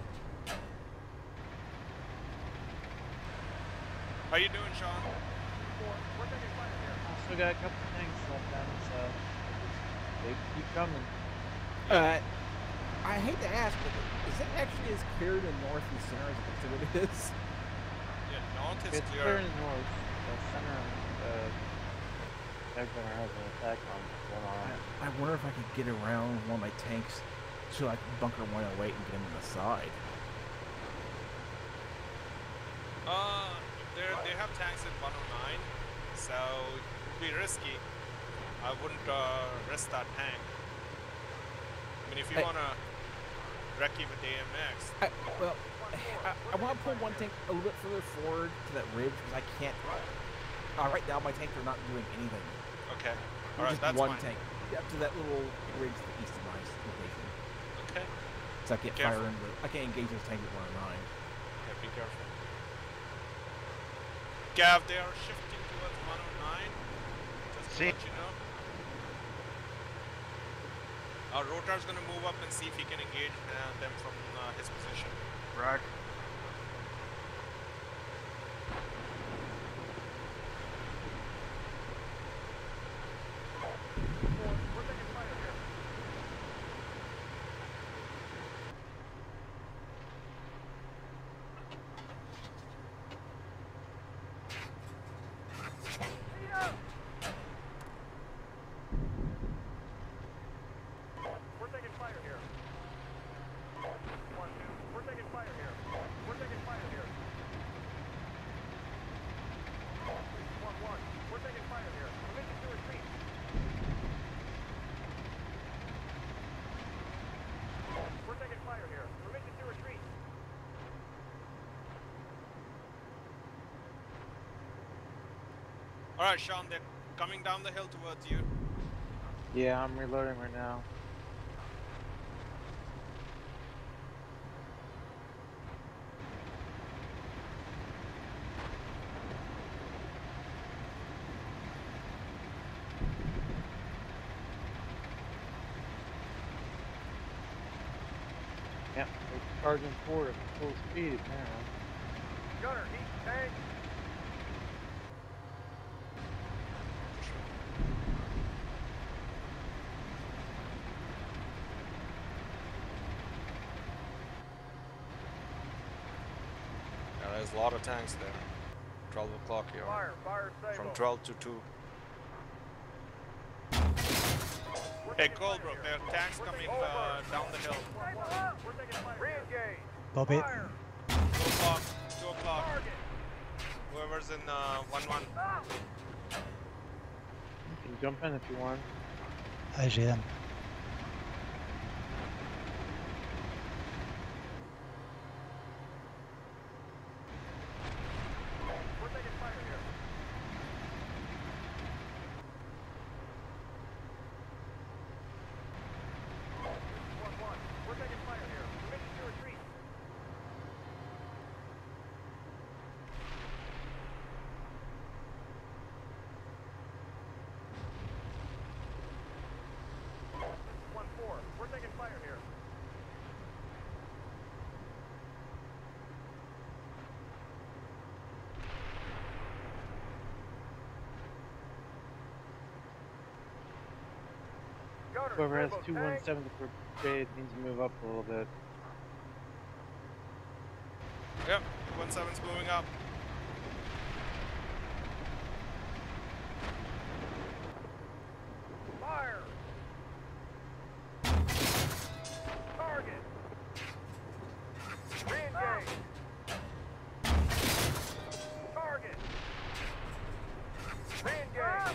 How you doing, Sean? We're taking fire here. Still got a couple things left down, so They keep coming. I hate to ask, but is it actually as clear to the north and center as I consider it is? Yeah, north is It's clear clear. in the north. The center, they're gonna have an attack on going on. I wonder if I could get around one of my tanks to like bunker 108 and get him on the side. They have tanks at 109, so it would be risky. I wouldn't risk that tank. I mean, if you Hey. wanna wreck him with AMX, I want to pull one tank a little bit further forward to that ridge because I can't. Right now, my tanks are not doing anything. okay. Just Alright, that's one fine. tank up to that little ridge to the east of my location. Okay. So I can't Careful. fire into. I can't engage those tanks at 109. Yeah, be careful. Gav, they are shifting towards 109. Just to See? let you know. Our Rotar's gonna move up and see if he can engage them from his position. Roger. We're taking fire here. Heat up! We're taking fire here. 1, 2. We're taking fire here. We're taking fire here. 1, 1. We're taking fire here. Permission to retreat. We're taking fire here. Permission to retreat. Alright, Sean, they're coming down the hill towards you. Yeah, I'm reloading right now. Yep, they're charging forward at full speed apparently. Gunner, heat tank. Yeah, there's a lot of tanks there. 12 o'clock here. Fire, fire, stable. From 12 to 2. We're Hey, taking fire Goldbrook, here. there are tanks coming down the hill. Stable up. We're taking fire. Re-engage. Copy. Fire. 2 o'clock. 2 o'clock. Target. Whoever's in 1-1. Up. You can jump in if you want. I see them. We're taking fire here. One, one. We're taking fire here. Permission to retreat. One, 4. We're taking fire here. Gunner, Whoever has stable tank. 217 per brigade needs to move up a little bit. Yep, 1-7's moving up. Fire! Target! Re-engage! Target! Re-engage!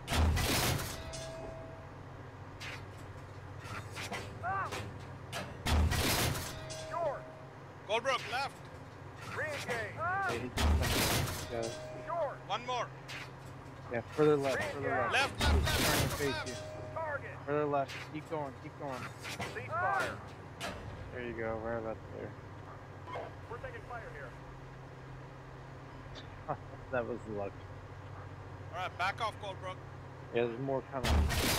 Up! Short! Goldbrook, left. Re-engage! Yeah, he just yeah, Short! One more. yeah, further left, further left. Left, Turn left, and left. face you. Target! Further left. Keep going, keep going. Ceasefire! There you go, right about there. We're taking fire here. That was luck. Alright, back off, Goldbrook. Yeah, there's more coming.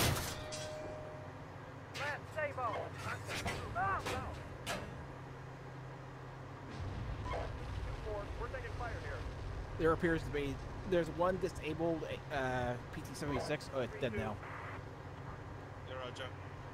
Matt, stay ball! Stop! We're taking fire here. There appears to be. There's one disabled PT-76. Oh, it's dead now. There are Roger.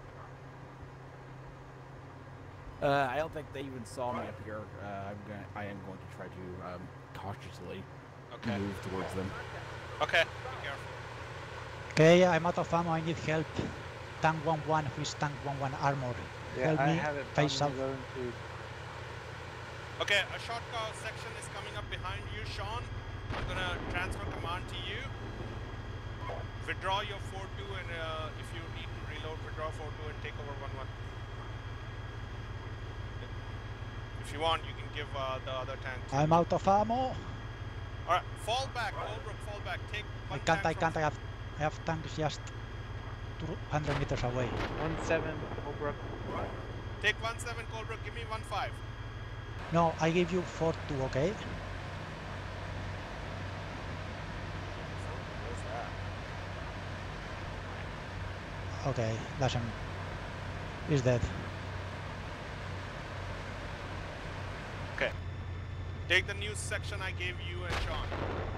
I don't think they even saw me up here. I am going to try to cautiously Okay. move towards them. Okay. Be careful. Okay, I'm out of ammo. I need help. Tank 1-1, who is Tank 1-1 armor? Yeah, Help I me. have it Face on south. the zone too. Okay, a short car section is coming up behind you, Sean. I'm gonna transfer command to you. Withdraw your 4-2 and if you need to reload, withdraw 4-2 and take over 1-1. If you want, you can give the other tank. I'm out of ammo. Alright, fall back, Goldbrook, fall back. Take one I can't. tank from- I have tanks just 200 meters away. 1-7, Holbrook. Take 1-7, Goldbrook, give me 1-5. No, I give you 4-2, okay? Where's that? Okay, doesn't. He's dead. Okay. Take the news section I gave you and Sean.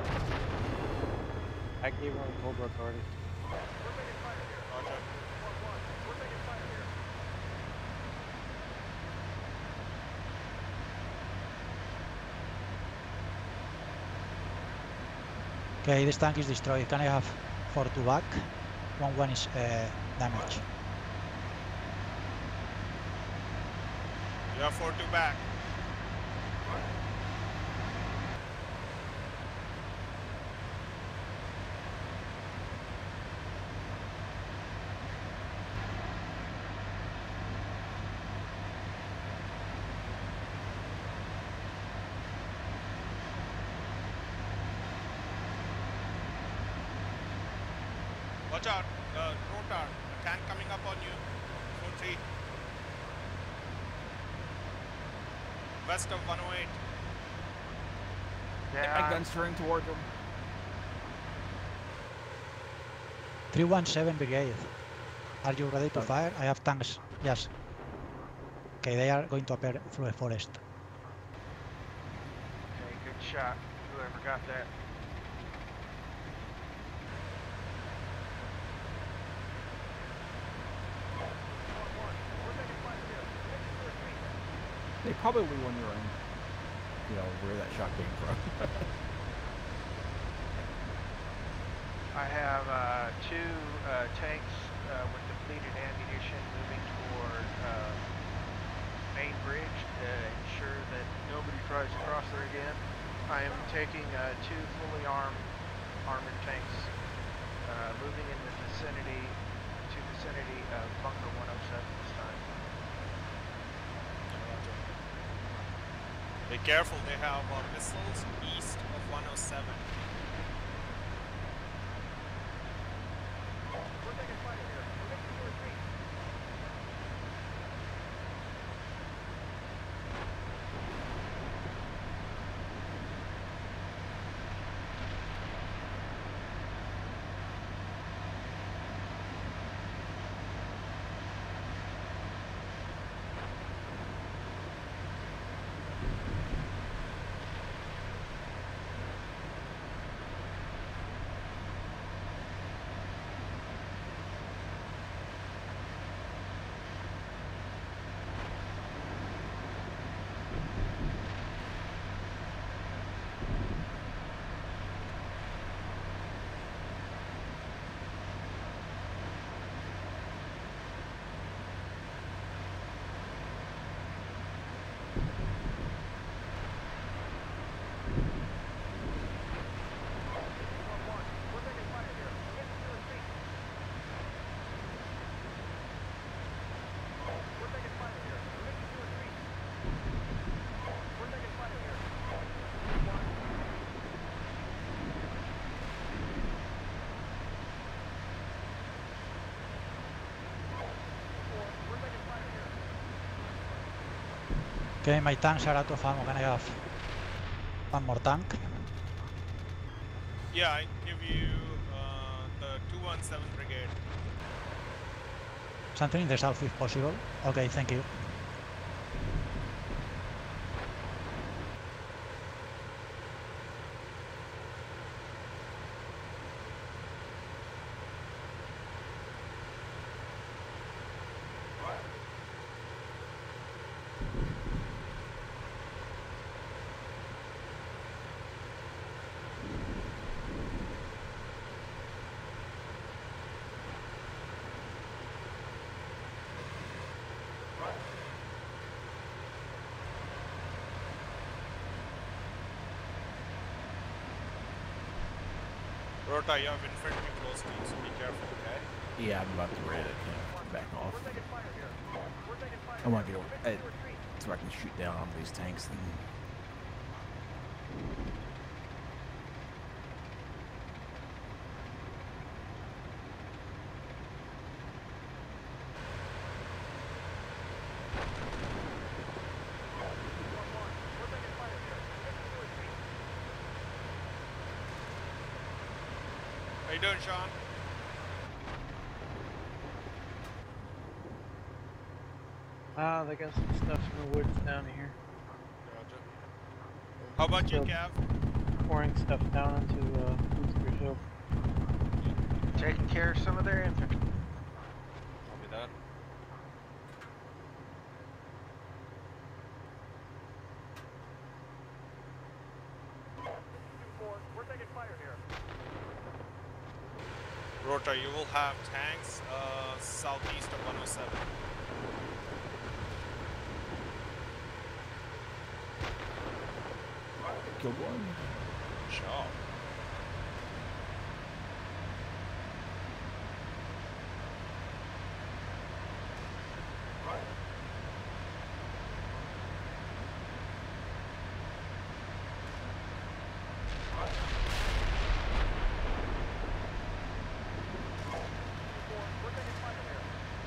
I gave one to Holbrook already. We're taking fire here. Roger. 1-1. We're taking fire here. Okay, this tank is destroyed. Can I have 4-2 back? 1-1 is damaged. You have 4-2 back. Watch out, Rotar, a tank coming up on you. 4-3. West of 108. My Yeah, gun's turning towards them. 317 Brigade. Are you ready to fire? I have tanks. Yes. Okay, they are going to appear through a forest. okay, good shot. Whoever got that. They probably wondering, where that shot came from. I have two tanks with depleted ammunition moving toward main bridge to ensure that nobody tries to cross there again. I am taking two fully armored tanks moving in the vicinity of Bunker 107 this time. Be careful, they have missiles east of 107. We're taking fire here. We're making a retreat. Okay, my tanks are out of ammo. Can I have one more tank? Yeah, I give you the 217 Brigade. Something in the south if possible. Okay, thank you. Rota, you have infantry close to you, so be careful, okay? Yeah, I'm about to ready to kind of back off. We're taking fire here. We're taking fire. I want to go Infantry retreat. so I can shoot down on these tanks. Then. We're taking fire here. Infantry retreat. How you doing, Sean? Ah, they got some stuff in the woods down here. Gotcha. How about you, So- Cav? Pouring stuff down into Bootsbury Hill. Taking care of some of their infantry. Copy that. We're taking fire here. Rota, you will have tanks southeast of 107. Killed one. Sure. We're taking fire here.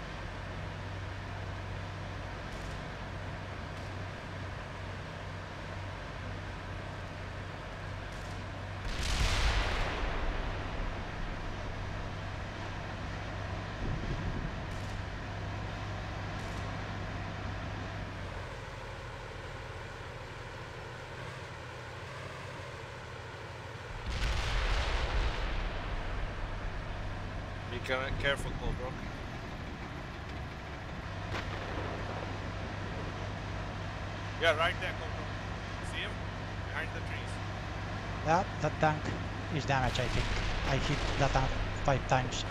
Be careful, Colebrook. Yeah, right there, Colebrook. See him? Behind the trees. That tank is damaged, I think. I hit that tank 5 times.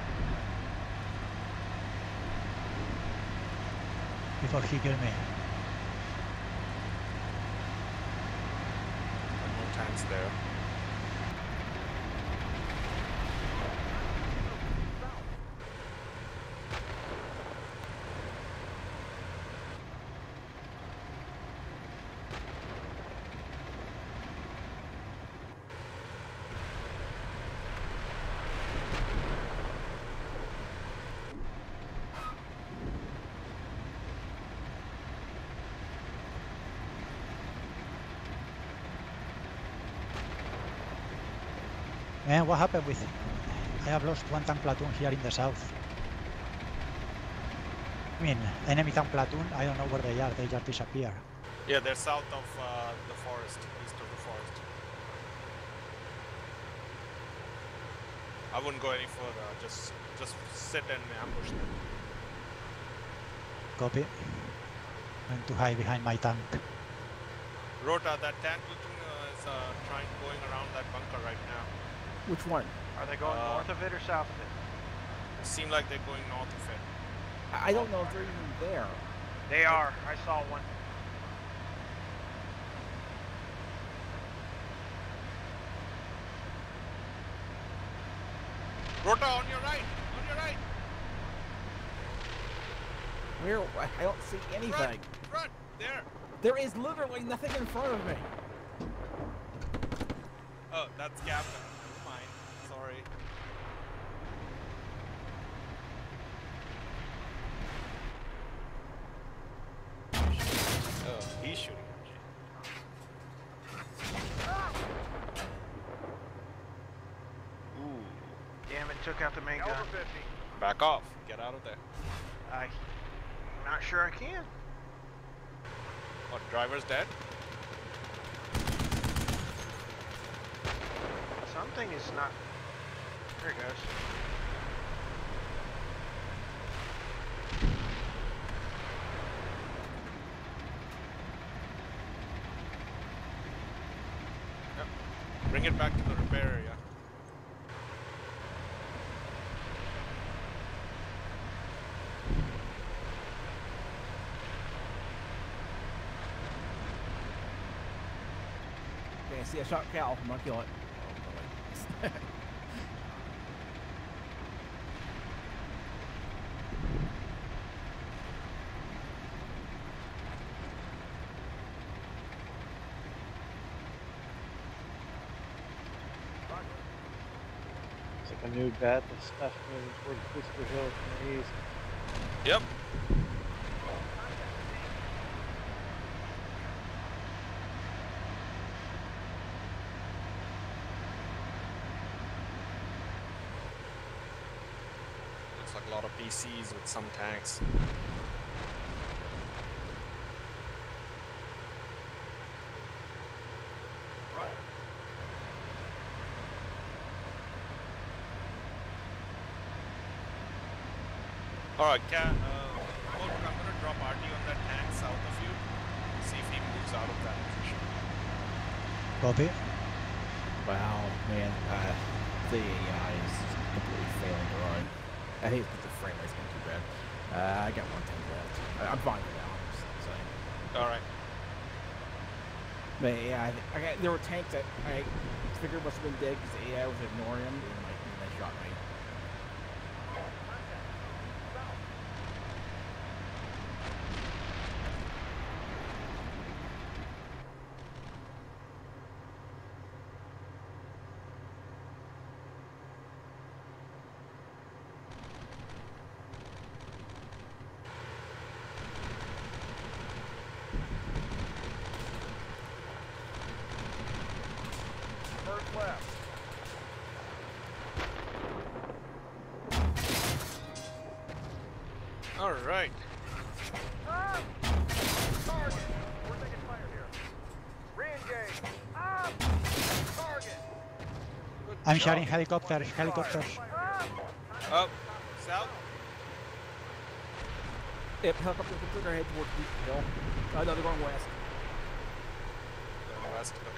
Before he killed me. One more tanks there. Man, what happened with... I have lost 1 tank platoon here in the south. I mean, enemy tank platoon, I don't know where they are, they just disappear. Yeah, they're south of the forest, east of the forest. I wouldn't go any further. Just sit and ambush them. Copy. Going to hide behind my tank. Rota, that tank platoon is going around that bunker right now. Which one? Are they going north of it or south of it? It seems like they're going north of it. I don't know if they're even there. They are. I saw one. Rota, on your right! On your right! Where? I don't see anything. Front! There! There is literally nothing in front of me. Oh, that's Captain. Never mind. Sorry. Oh, he's shooting at you. Ooh. Damn it, took out the main gun. Over 50. Back off. Get out of there. I'm not sure I can. What, driver's dead? Something is not... There it goes. Bring it back to the repair area. Okay, I see a shot cow. I'm gonna kill it. Like a new bet, the stuff moving toward Fisker Hill from the east. Yep. Looks like a lot of PCs with some tanks. Alright, I'm gonna drop RT on that tank south of you. See if he moves out of that position. Copy. Wow, man, the AI is just completely failing to run. I think it's because the frame rate's getting too bad. I got 110 left. I'm fine for now. I'm just saying. Alright. But yeah, there were tanks that I figured must have been dead because the AI was ignoring them, and they shot me. First left. Alright. Ah! Target. We're taking fire here. Re-engage. Ah! Target. Good I'm job. sharing helicopters. Helicopters. Ah! Up, south. Yep, helicopters are their head towards the hill. No, they're going west. West. Okay.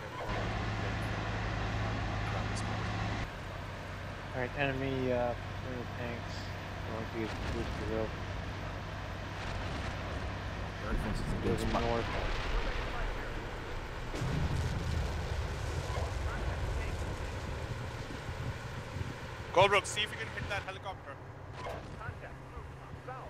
Alright, enemy platoon of tanks going to use Fisker Hill. Air defense is a good Moving spot. north. Goldbrook, see if you can hit that helicopter. Contact. Move south.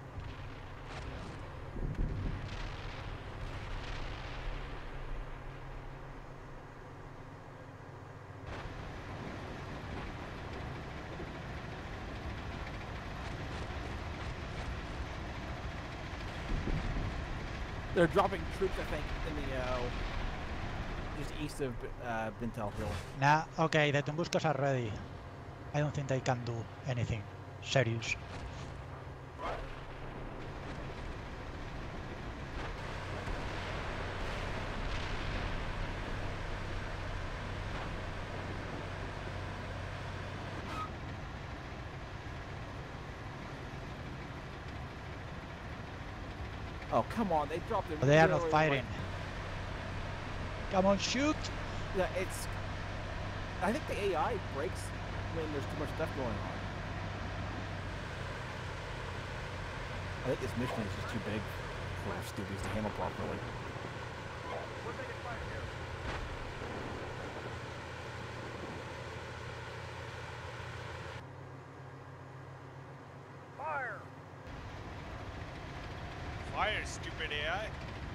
They're dropping troops, I think, in the just east of Bintel Hill. Nah, okay, the Tunguskos are ready. I don't think they can do anything serious. Oh, come on, they dropped it. They are not really firing. Come on, shoot! Yeah, it's. I think the AI breaks when there's too much stuff going on. I think this mission is just too big for Stoobies to handle properly. We're taking fire here. Fire. Fire, stupid AI.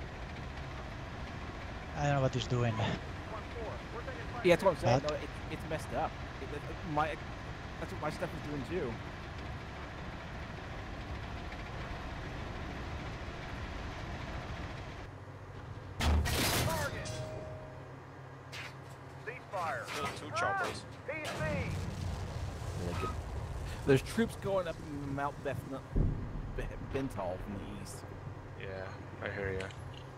I don't know what he's doing. 1-4. We're taking fire. Yeah, that's what I'm saying. What? Though. It's messed up. That's what my stuff is doing too. Target. Ceasefire. Still two choppers. PC. Yeah, good. There's troops going up Mount Bintal from the east. Yeah, I hear ya.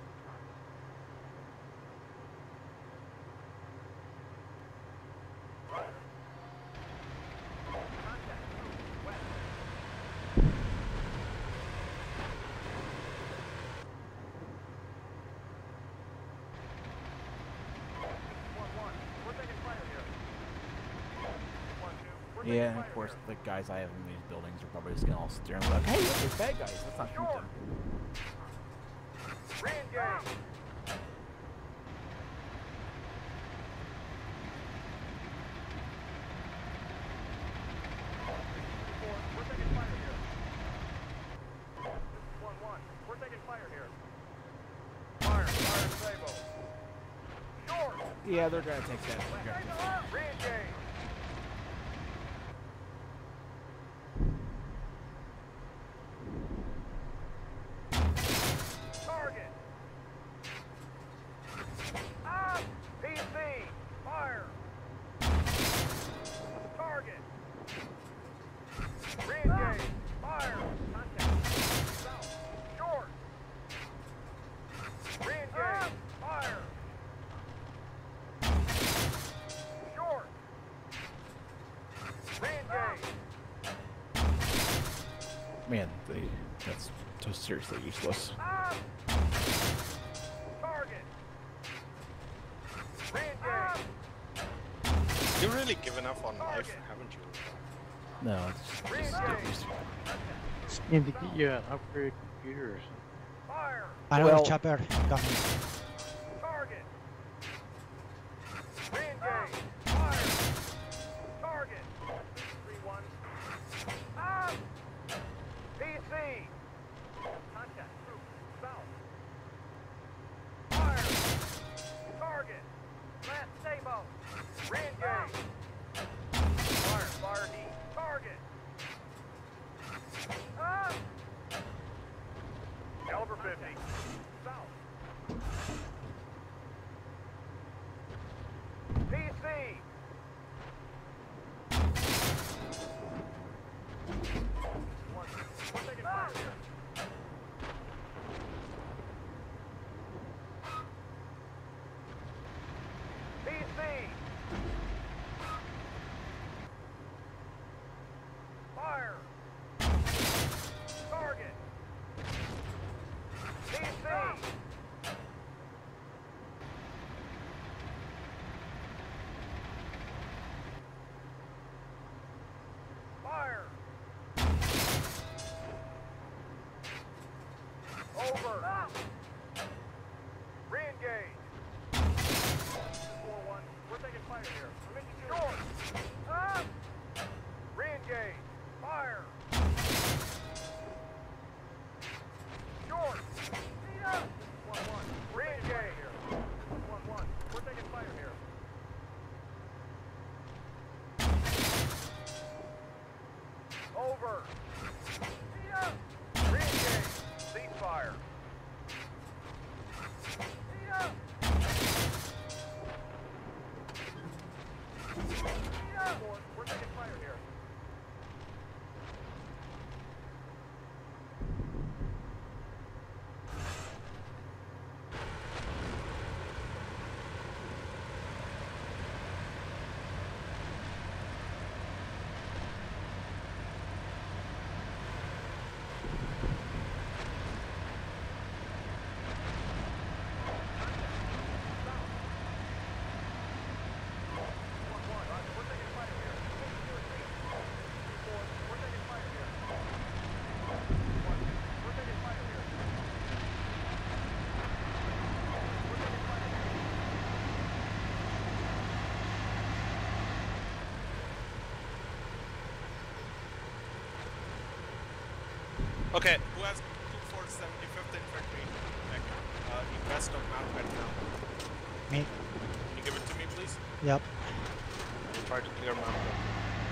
Yeah, and of course the guys I have in these buildings are probably just gonna all sit there and be like, hey, look, there's bad guys. Let's not shoot them. Re-engage. We're taking fire here. This is 1-1. We're taking fire here. Fire, Sable. Short. Yeah, they're gonna take that. They're gonna- Re-engage. Fire! Target! Re-engage! Fire! Contact! South! Short! Re-engage! Fire! Short! Re-engage! Man, that's so seriously useless. Up! Target! Re-engage! You've really given up on life, haven't you? No, it's just Need to get you an upgraded computer or something. Fire! Another Well- chopper coming. Target! Re-engage! Fire! Target! 3-1. Up! PC! Contact group south. Fire! Target! Last Sabo! Re-engage! Fire heat! Target! Up! Caliber 50. South. PC! We're taking fire here. PC! Fire! Target! PC! Fire! Over! Re-engage! 4-1. We're taking fire here. Short! Up! Re-engage! Fire! Short! Speed up! 1-1. Re-engage! 1-1. We're taking fire here. Over! Speed up! Re-engage! Ceasefire! Speed up! Speed up! We're taking fire here. Okay, who has 2475th Infantry? Like, west of Mount Vietnam. Me. Can you give it to me, please? Yep. I'll try to clear Mount Vietnam.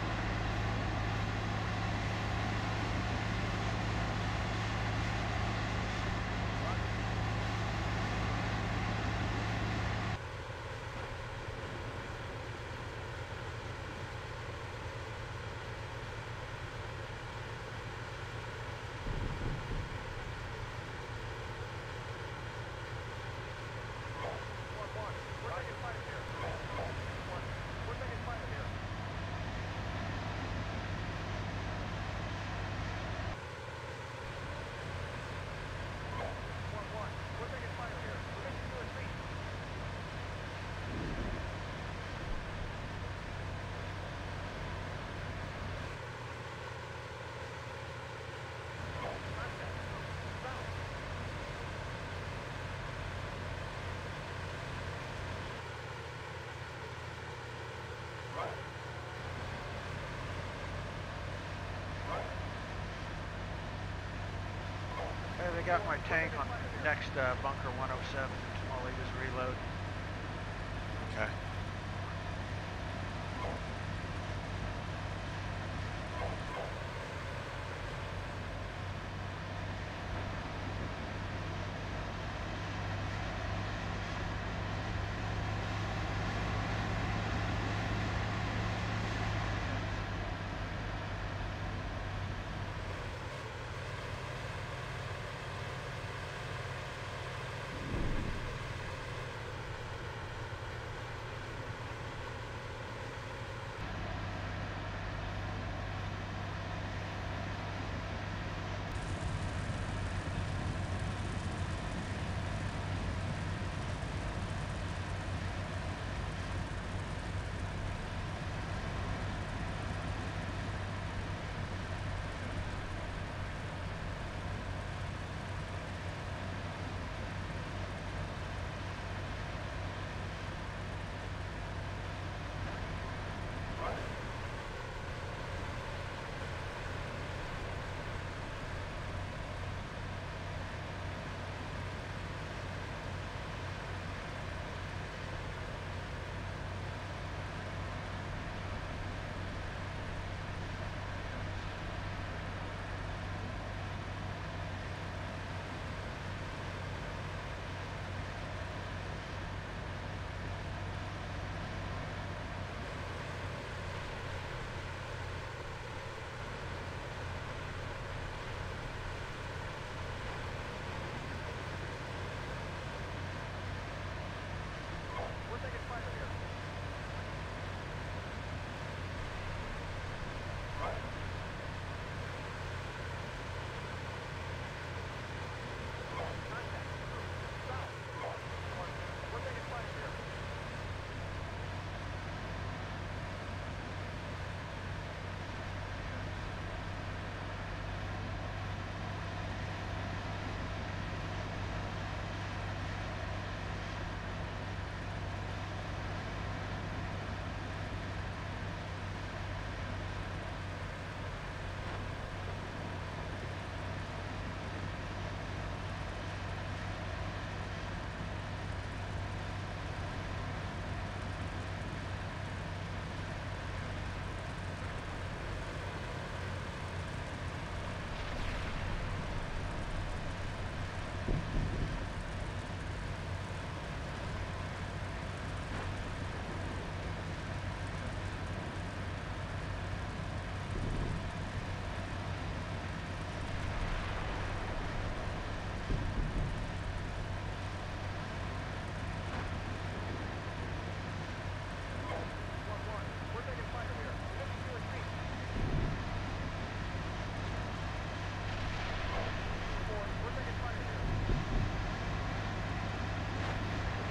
Hey, they got my tank on next bunker 107 while they just reload. Okay.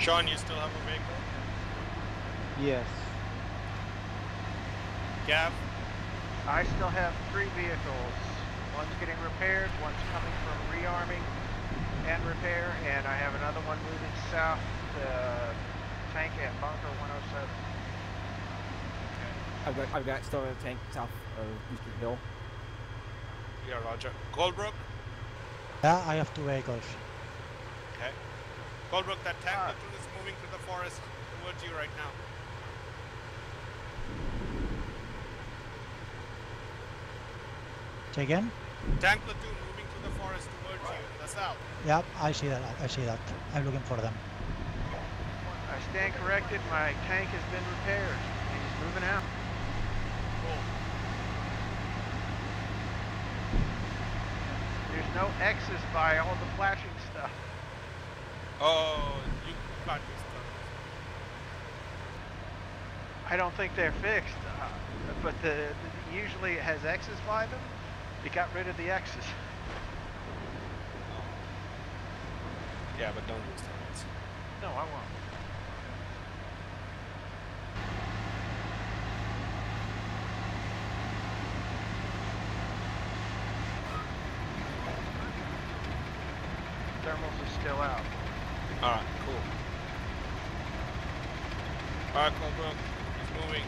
Sean, you still have a vehicle? Yes. Gav? I still have 3 vehicles. One's getting repaired, one's coming from rearming and repair, and I have another one moving south to tank at Bunker 107. I've got still a tank south of Eastern Hill. Yeah, roger. Goldbrook? Yeah, I have 2 vehicles. Okay. Goldbrook, that tank platoon is moving through the forest towards you right now. Say again? Tank platoon moving through the forest towards you in the south. Yeah, I see that. I see that. I'm looking for them. I stand corrected, my tank has been repaired. He's moving out. Cool. There's no X's by all the flashing stuff. Oh, you got this done. I don't think they're fixed, but usually it has X's by them. It got rid of the X's. Yeah, but don't use that. No, I won't. Thermals is still out. Alright, cool. Alright, Goldbrook, he's moving.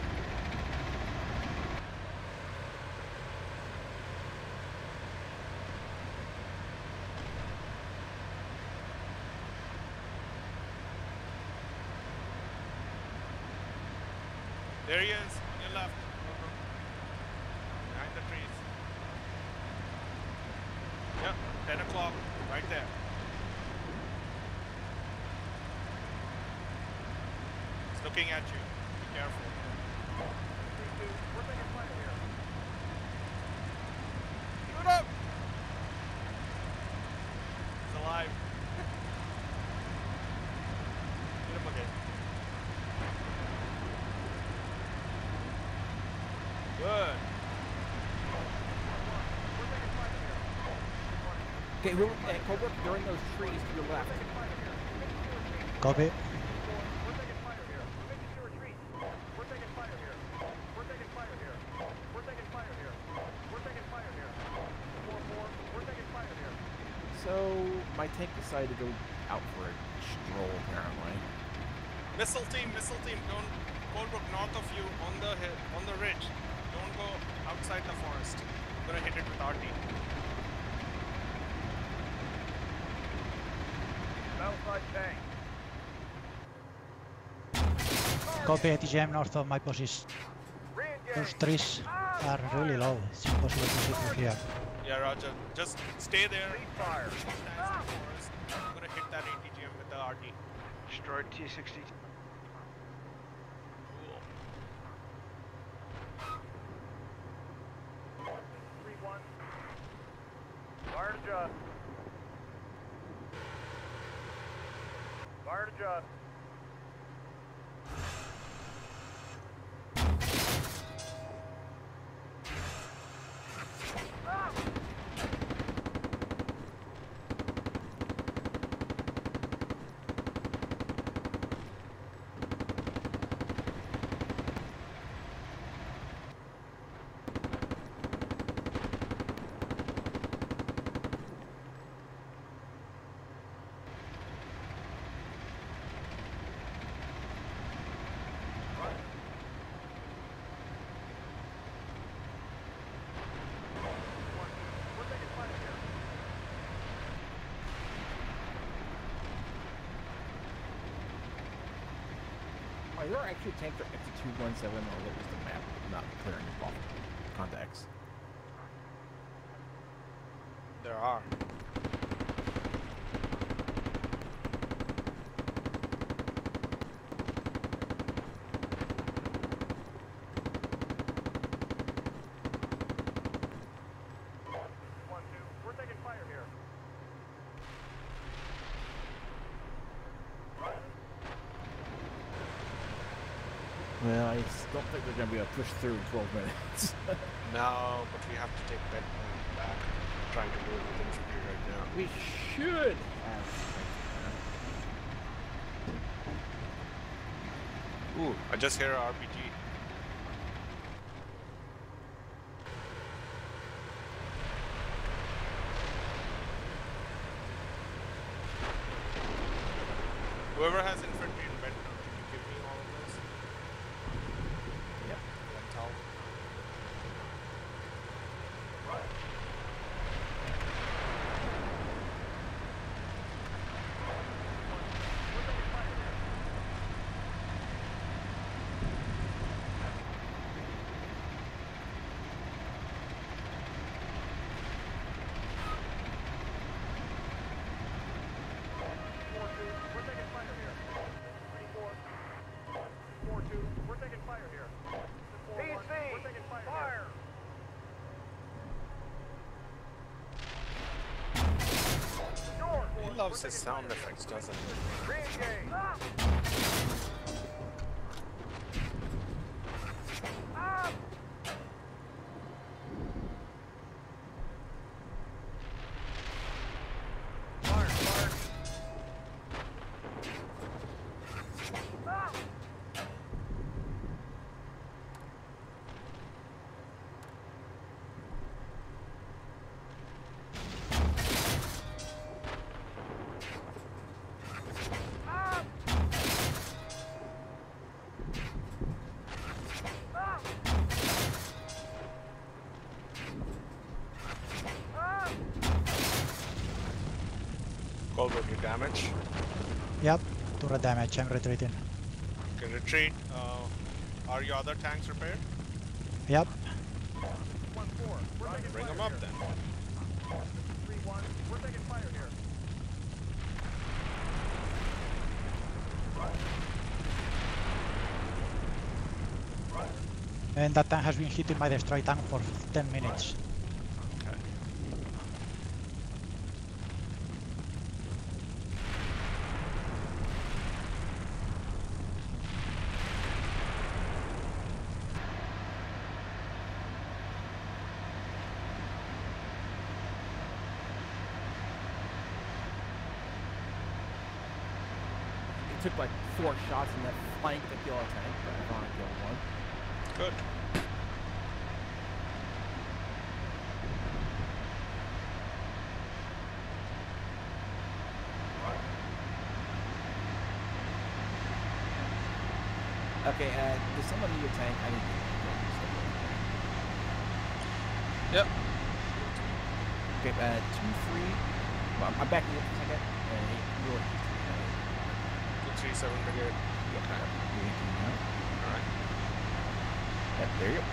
There he is, on your left. Behind the trees. Yep, 10 o'clock, right there. He's looking at you. Be careful. We're taking fire here. Shoot up! He's alive. Shoot him again. Good. Okay, Cobra, they're in those trees to your left. Copy. We're taking fire here. We're making you retreat. We're taking fire here. We're taking fire here. We're taking fire here. We're taking fire here. 4-4. We're taking fire here. So my tank decided to go out for a stroll, apparently. Missile team, don't Goldbrook north of you on the hill, on the ridge. Don't go outside the forest. I'm gonna hit it with RT. Outside tank. Copy ATGM north of my position. Those trees are really low. It's impossible to see through here. Yeah, Roger. Just stay there. Lead fire. Stand in the forest. I'm gonna hit that ATGM with the RT. Destroyed T-60. Cool. 3-1. Fire to adjust. Fire to adjust. We're taking fire here. Are there actually tanks for XT217 or that was the map not clearing off contacts? There are. We're taking fire here. Well, I don't think they're going to be able to push through in 12 minutes. No, but we have to take that back. I'm trying to do it with infantry right now. We should have. Ooh, I just hear a RPG. Whoever has infantry in Bedroom, can you give me all of those? Yep. Intel. He loves his sound effects, doesn't he? Goldberg, you damage. Yep, turret damage, I'm retreating. Okay, retreat. Are your other tanks repaired? Yep. Bring them up then. 3-1, we're taking fire here. And that tank has been hitting my destroy tank for 10 minutes. Okay. It took like 4 shots in that flank to kill a tank, but I finally killed one. Good. Okay, does someone need a tank? I need to Yep. Okay, 2-3. Well, I'm backing up for a second. You're 237 Brigade. Okay. Alright. Yep, there you go.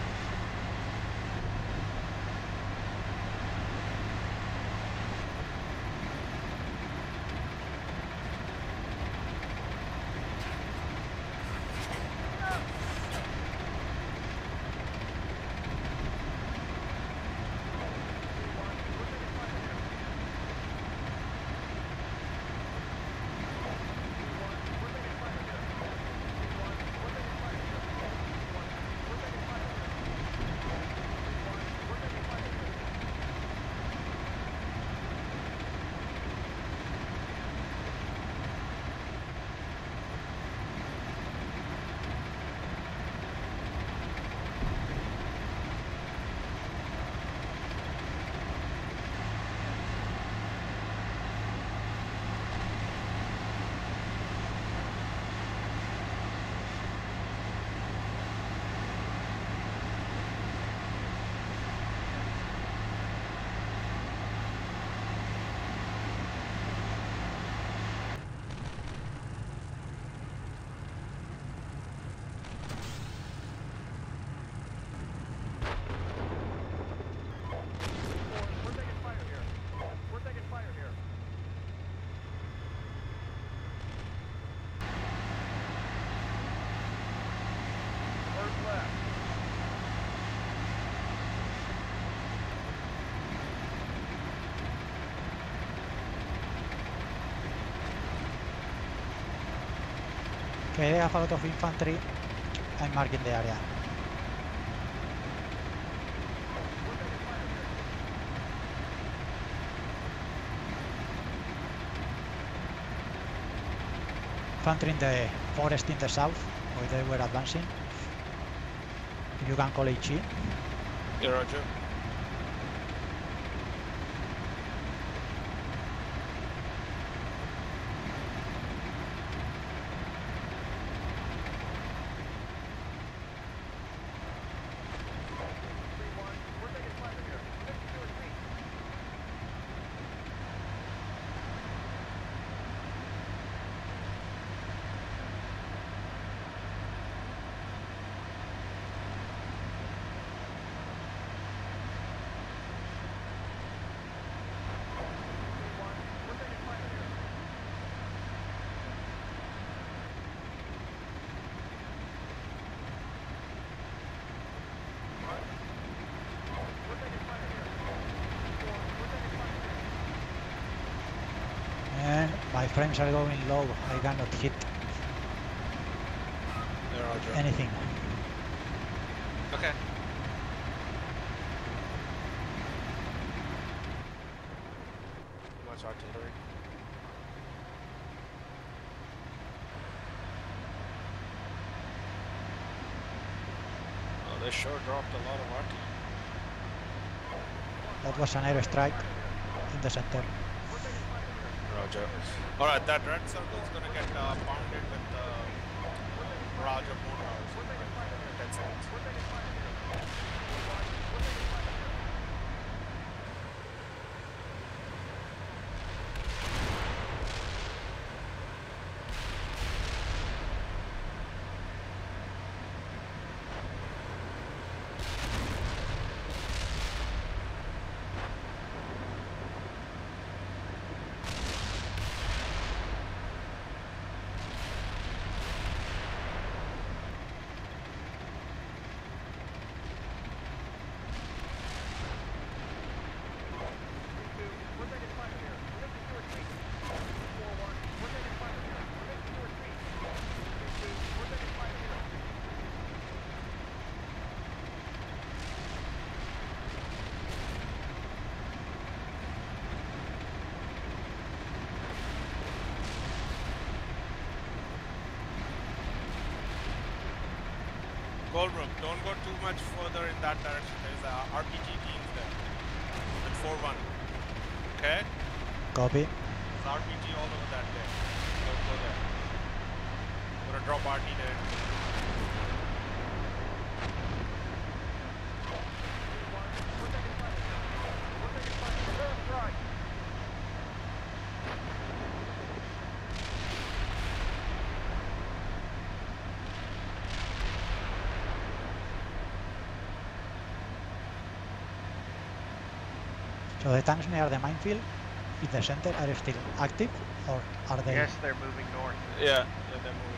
Okay, they have a lot of infantry. I'm marking the area. Infantry in the forest in the south. or they were advancing. If you can call HE. Yeah, roger. And my frames are going low. I cannot hit Yeah, roger. anything. Okay. Much artillery. Oh, they sure dropped a lot of artillery. That was an airstrike in the center. Roger. Alright, that red circle is gonna get pounded with barrage of mortars in 10 seconds. Goldbrook, don't go too much further in that direction. There's RPG teams there. At 4-1. Okay? Copy. There's RPG all over that day. Don't go there. I'm gonna drop RT there. So the tanks near the minefield in the center are still active, or are they? Yes, they're moving north. Yeah, they're moving.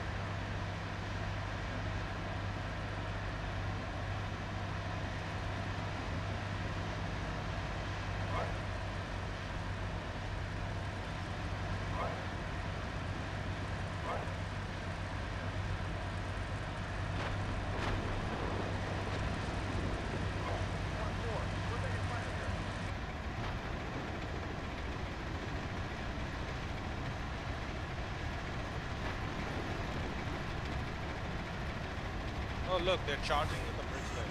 Oh look, they're charging with the bridge there.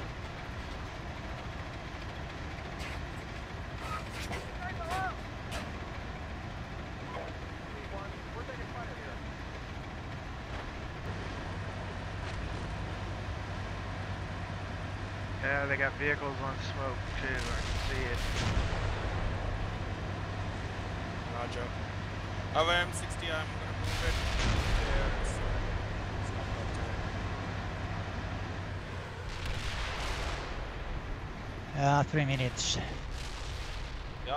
Yeah, they got vehicles on smoke too. I can see it. Roger. Our M60, I'm gonna move it there. Stop that 3 minutes. Yeah.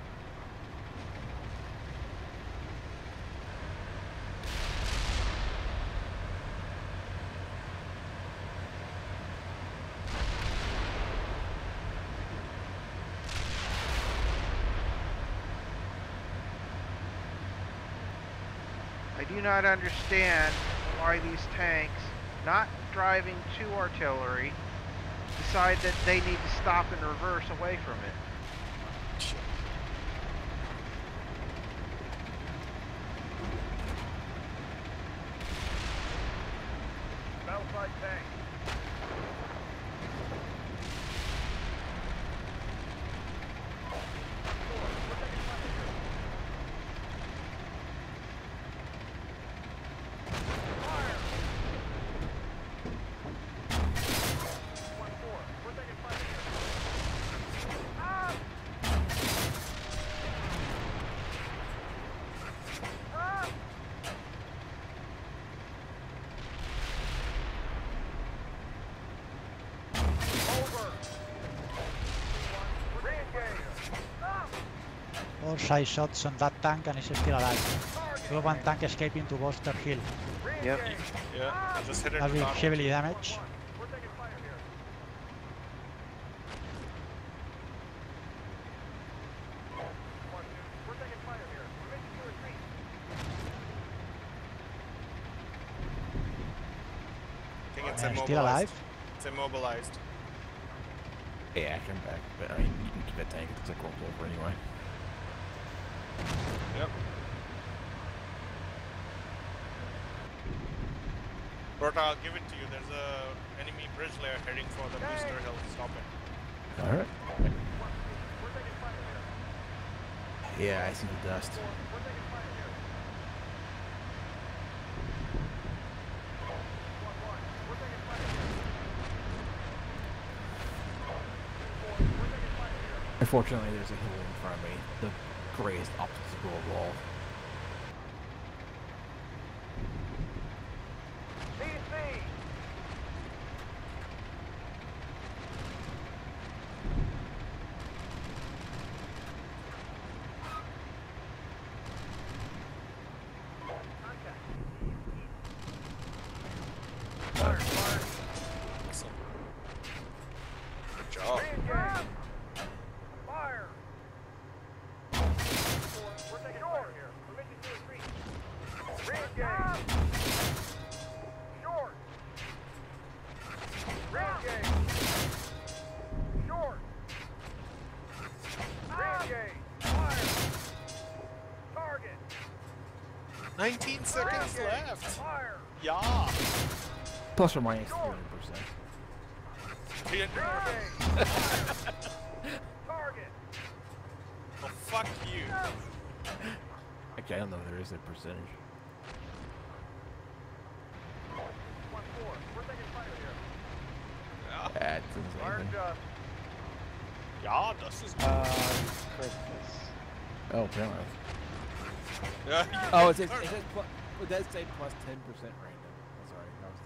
I do not understand why these tanks, not driving to artillery, decide that they need to stop and reverse away from it. 4 side shots on that tank and it's still alive. We have one tank escaping to Buster Hill. Yep. Yeah, I just hit it. Has been without heavily damaged. We're taking fire here. We're taking fire here. We're making you retreat. I think it's And immobilized. still alive. It's immobilized. Yeah, come back. But I mean, you can keep that tank. It's like roll over anyway. Yep. But I'll give it to you. There's a enemy bridge layer heading for the booster hill. Stop it. All right. We're taking fire here. Yeah, I see the dust. We're taking fire here. 1-1. We're taking fire here. 2-4. We're taking fire here. Unfortunately, there's a hill in front of me. The greatest obstacle of all. DC! Contact. Fire, fire. Excellent. Good job. Re-engage. Fire. We're taking fire here. Permission to retreat. Re-engage. Short. Re-engage. Short. Re-engage. Fire. Target. 19 seconds Re-engage. left. Fire. Yeah. Plus or minus 300%. Re-engage. Target. Oh, fuck you. Actually, I don't know if there is a percentage. 1-4. We're taking fire here. Yeah. Yeah, it doesn't say Fire anything. just. Yeah, this is. Christmas. Oh, apparently. Yeah. Oh, it says it does say plus 10% random. I'm sorry. I was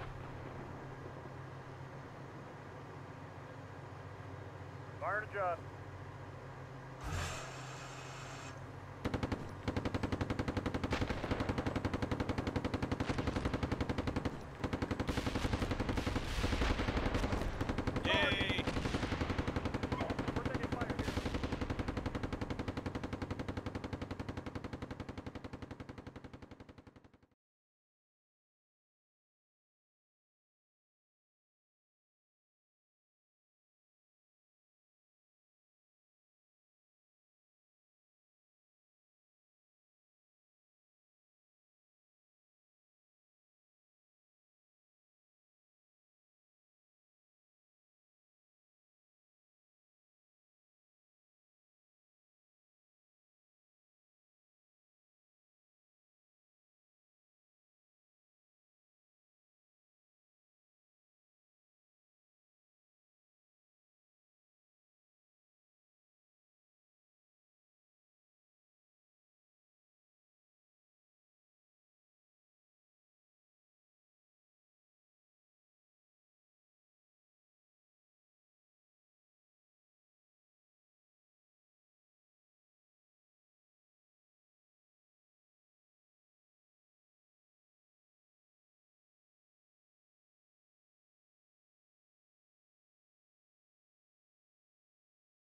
Fire to just.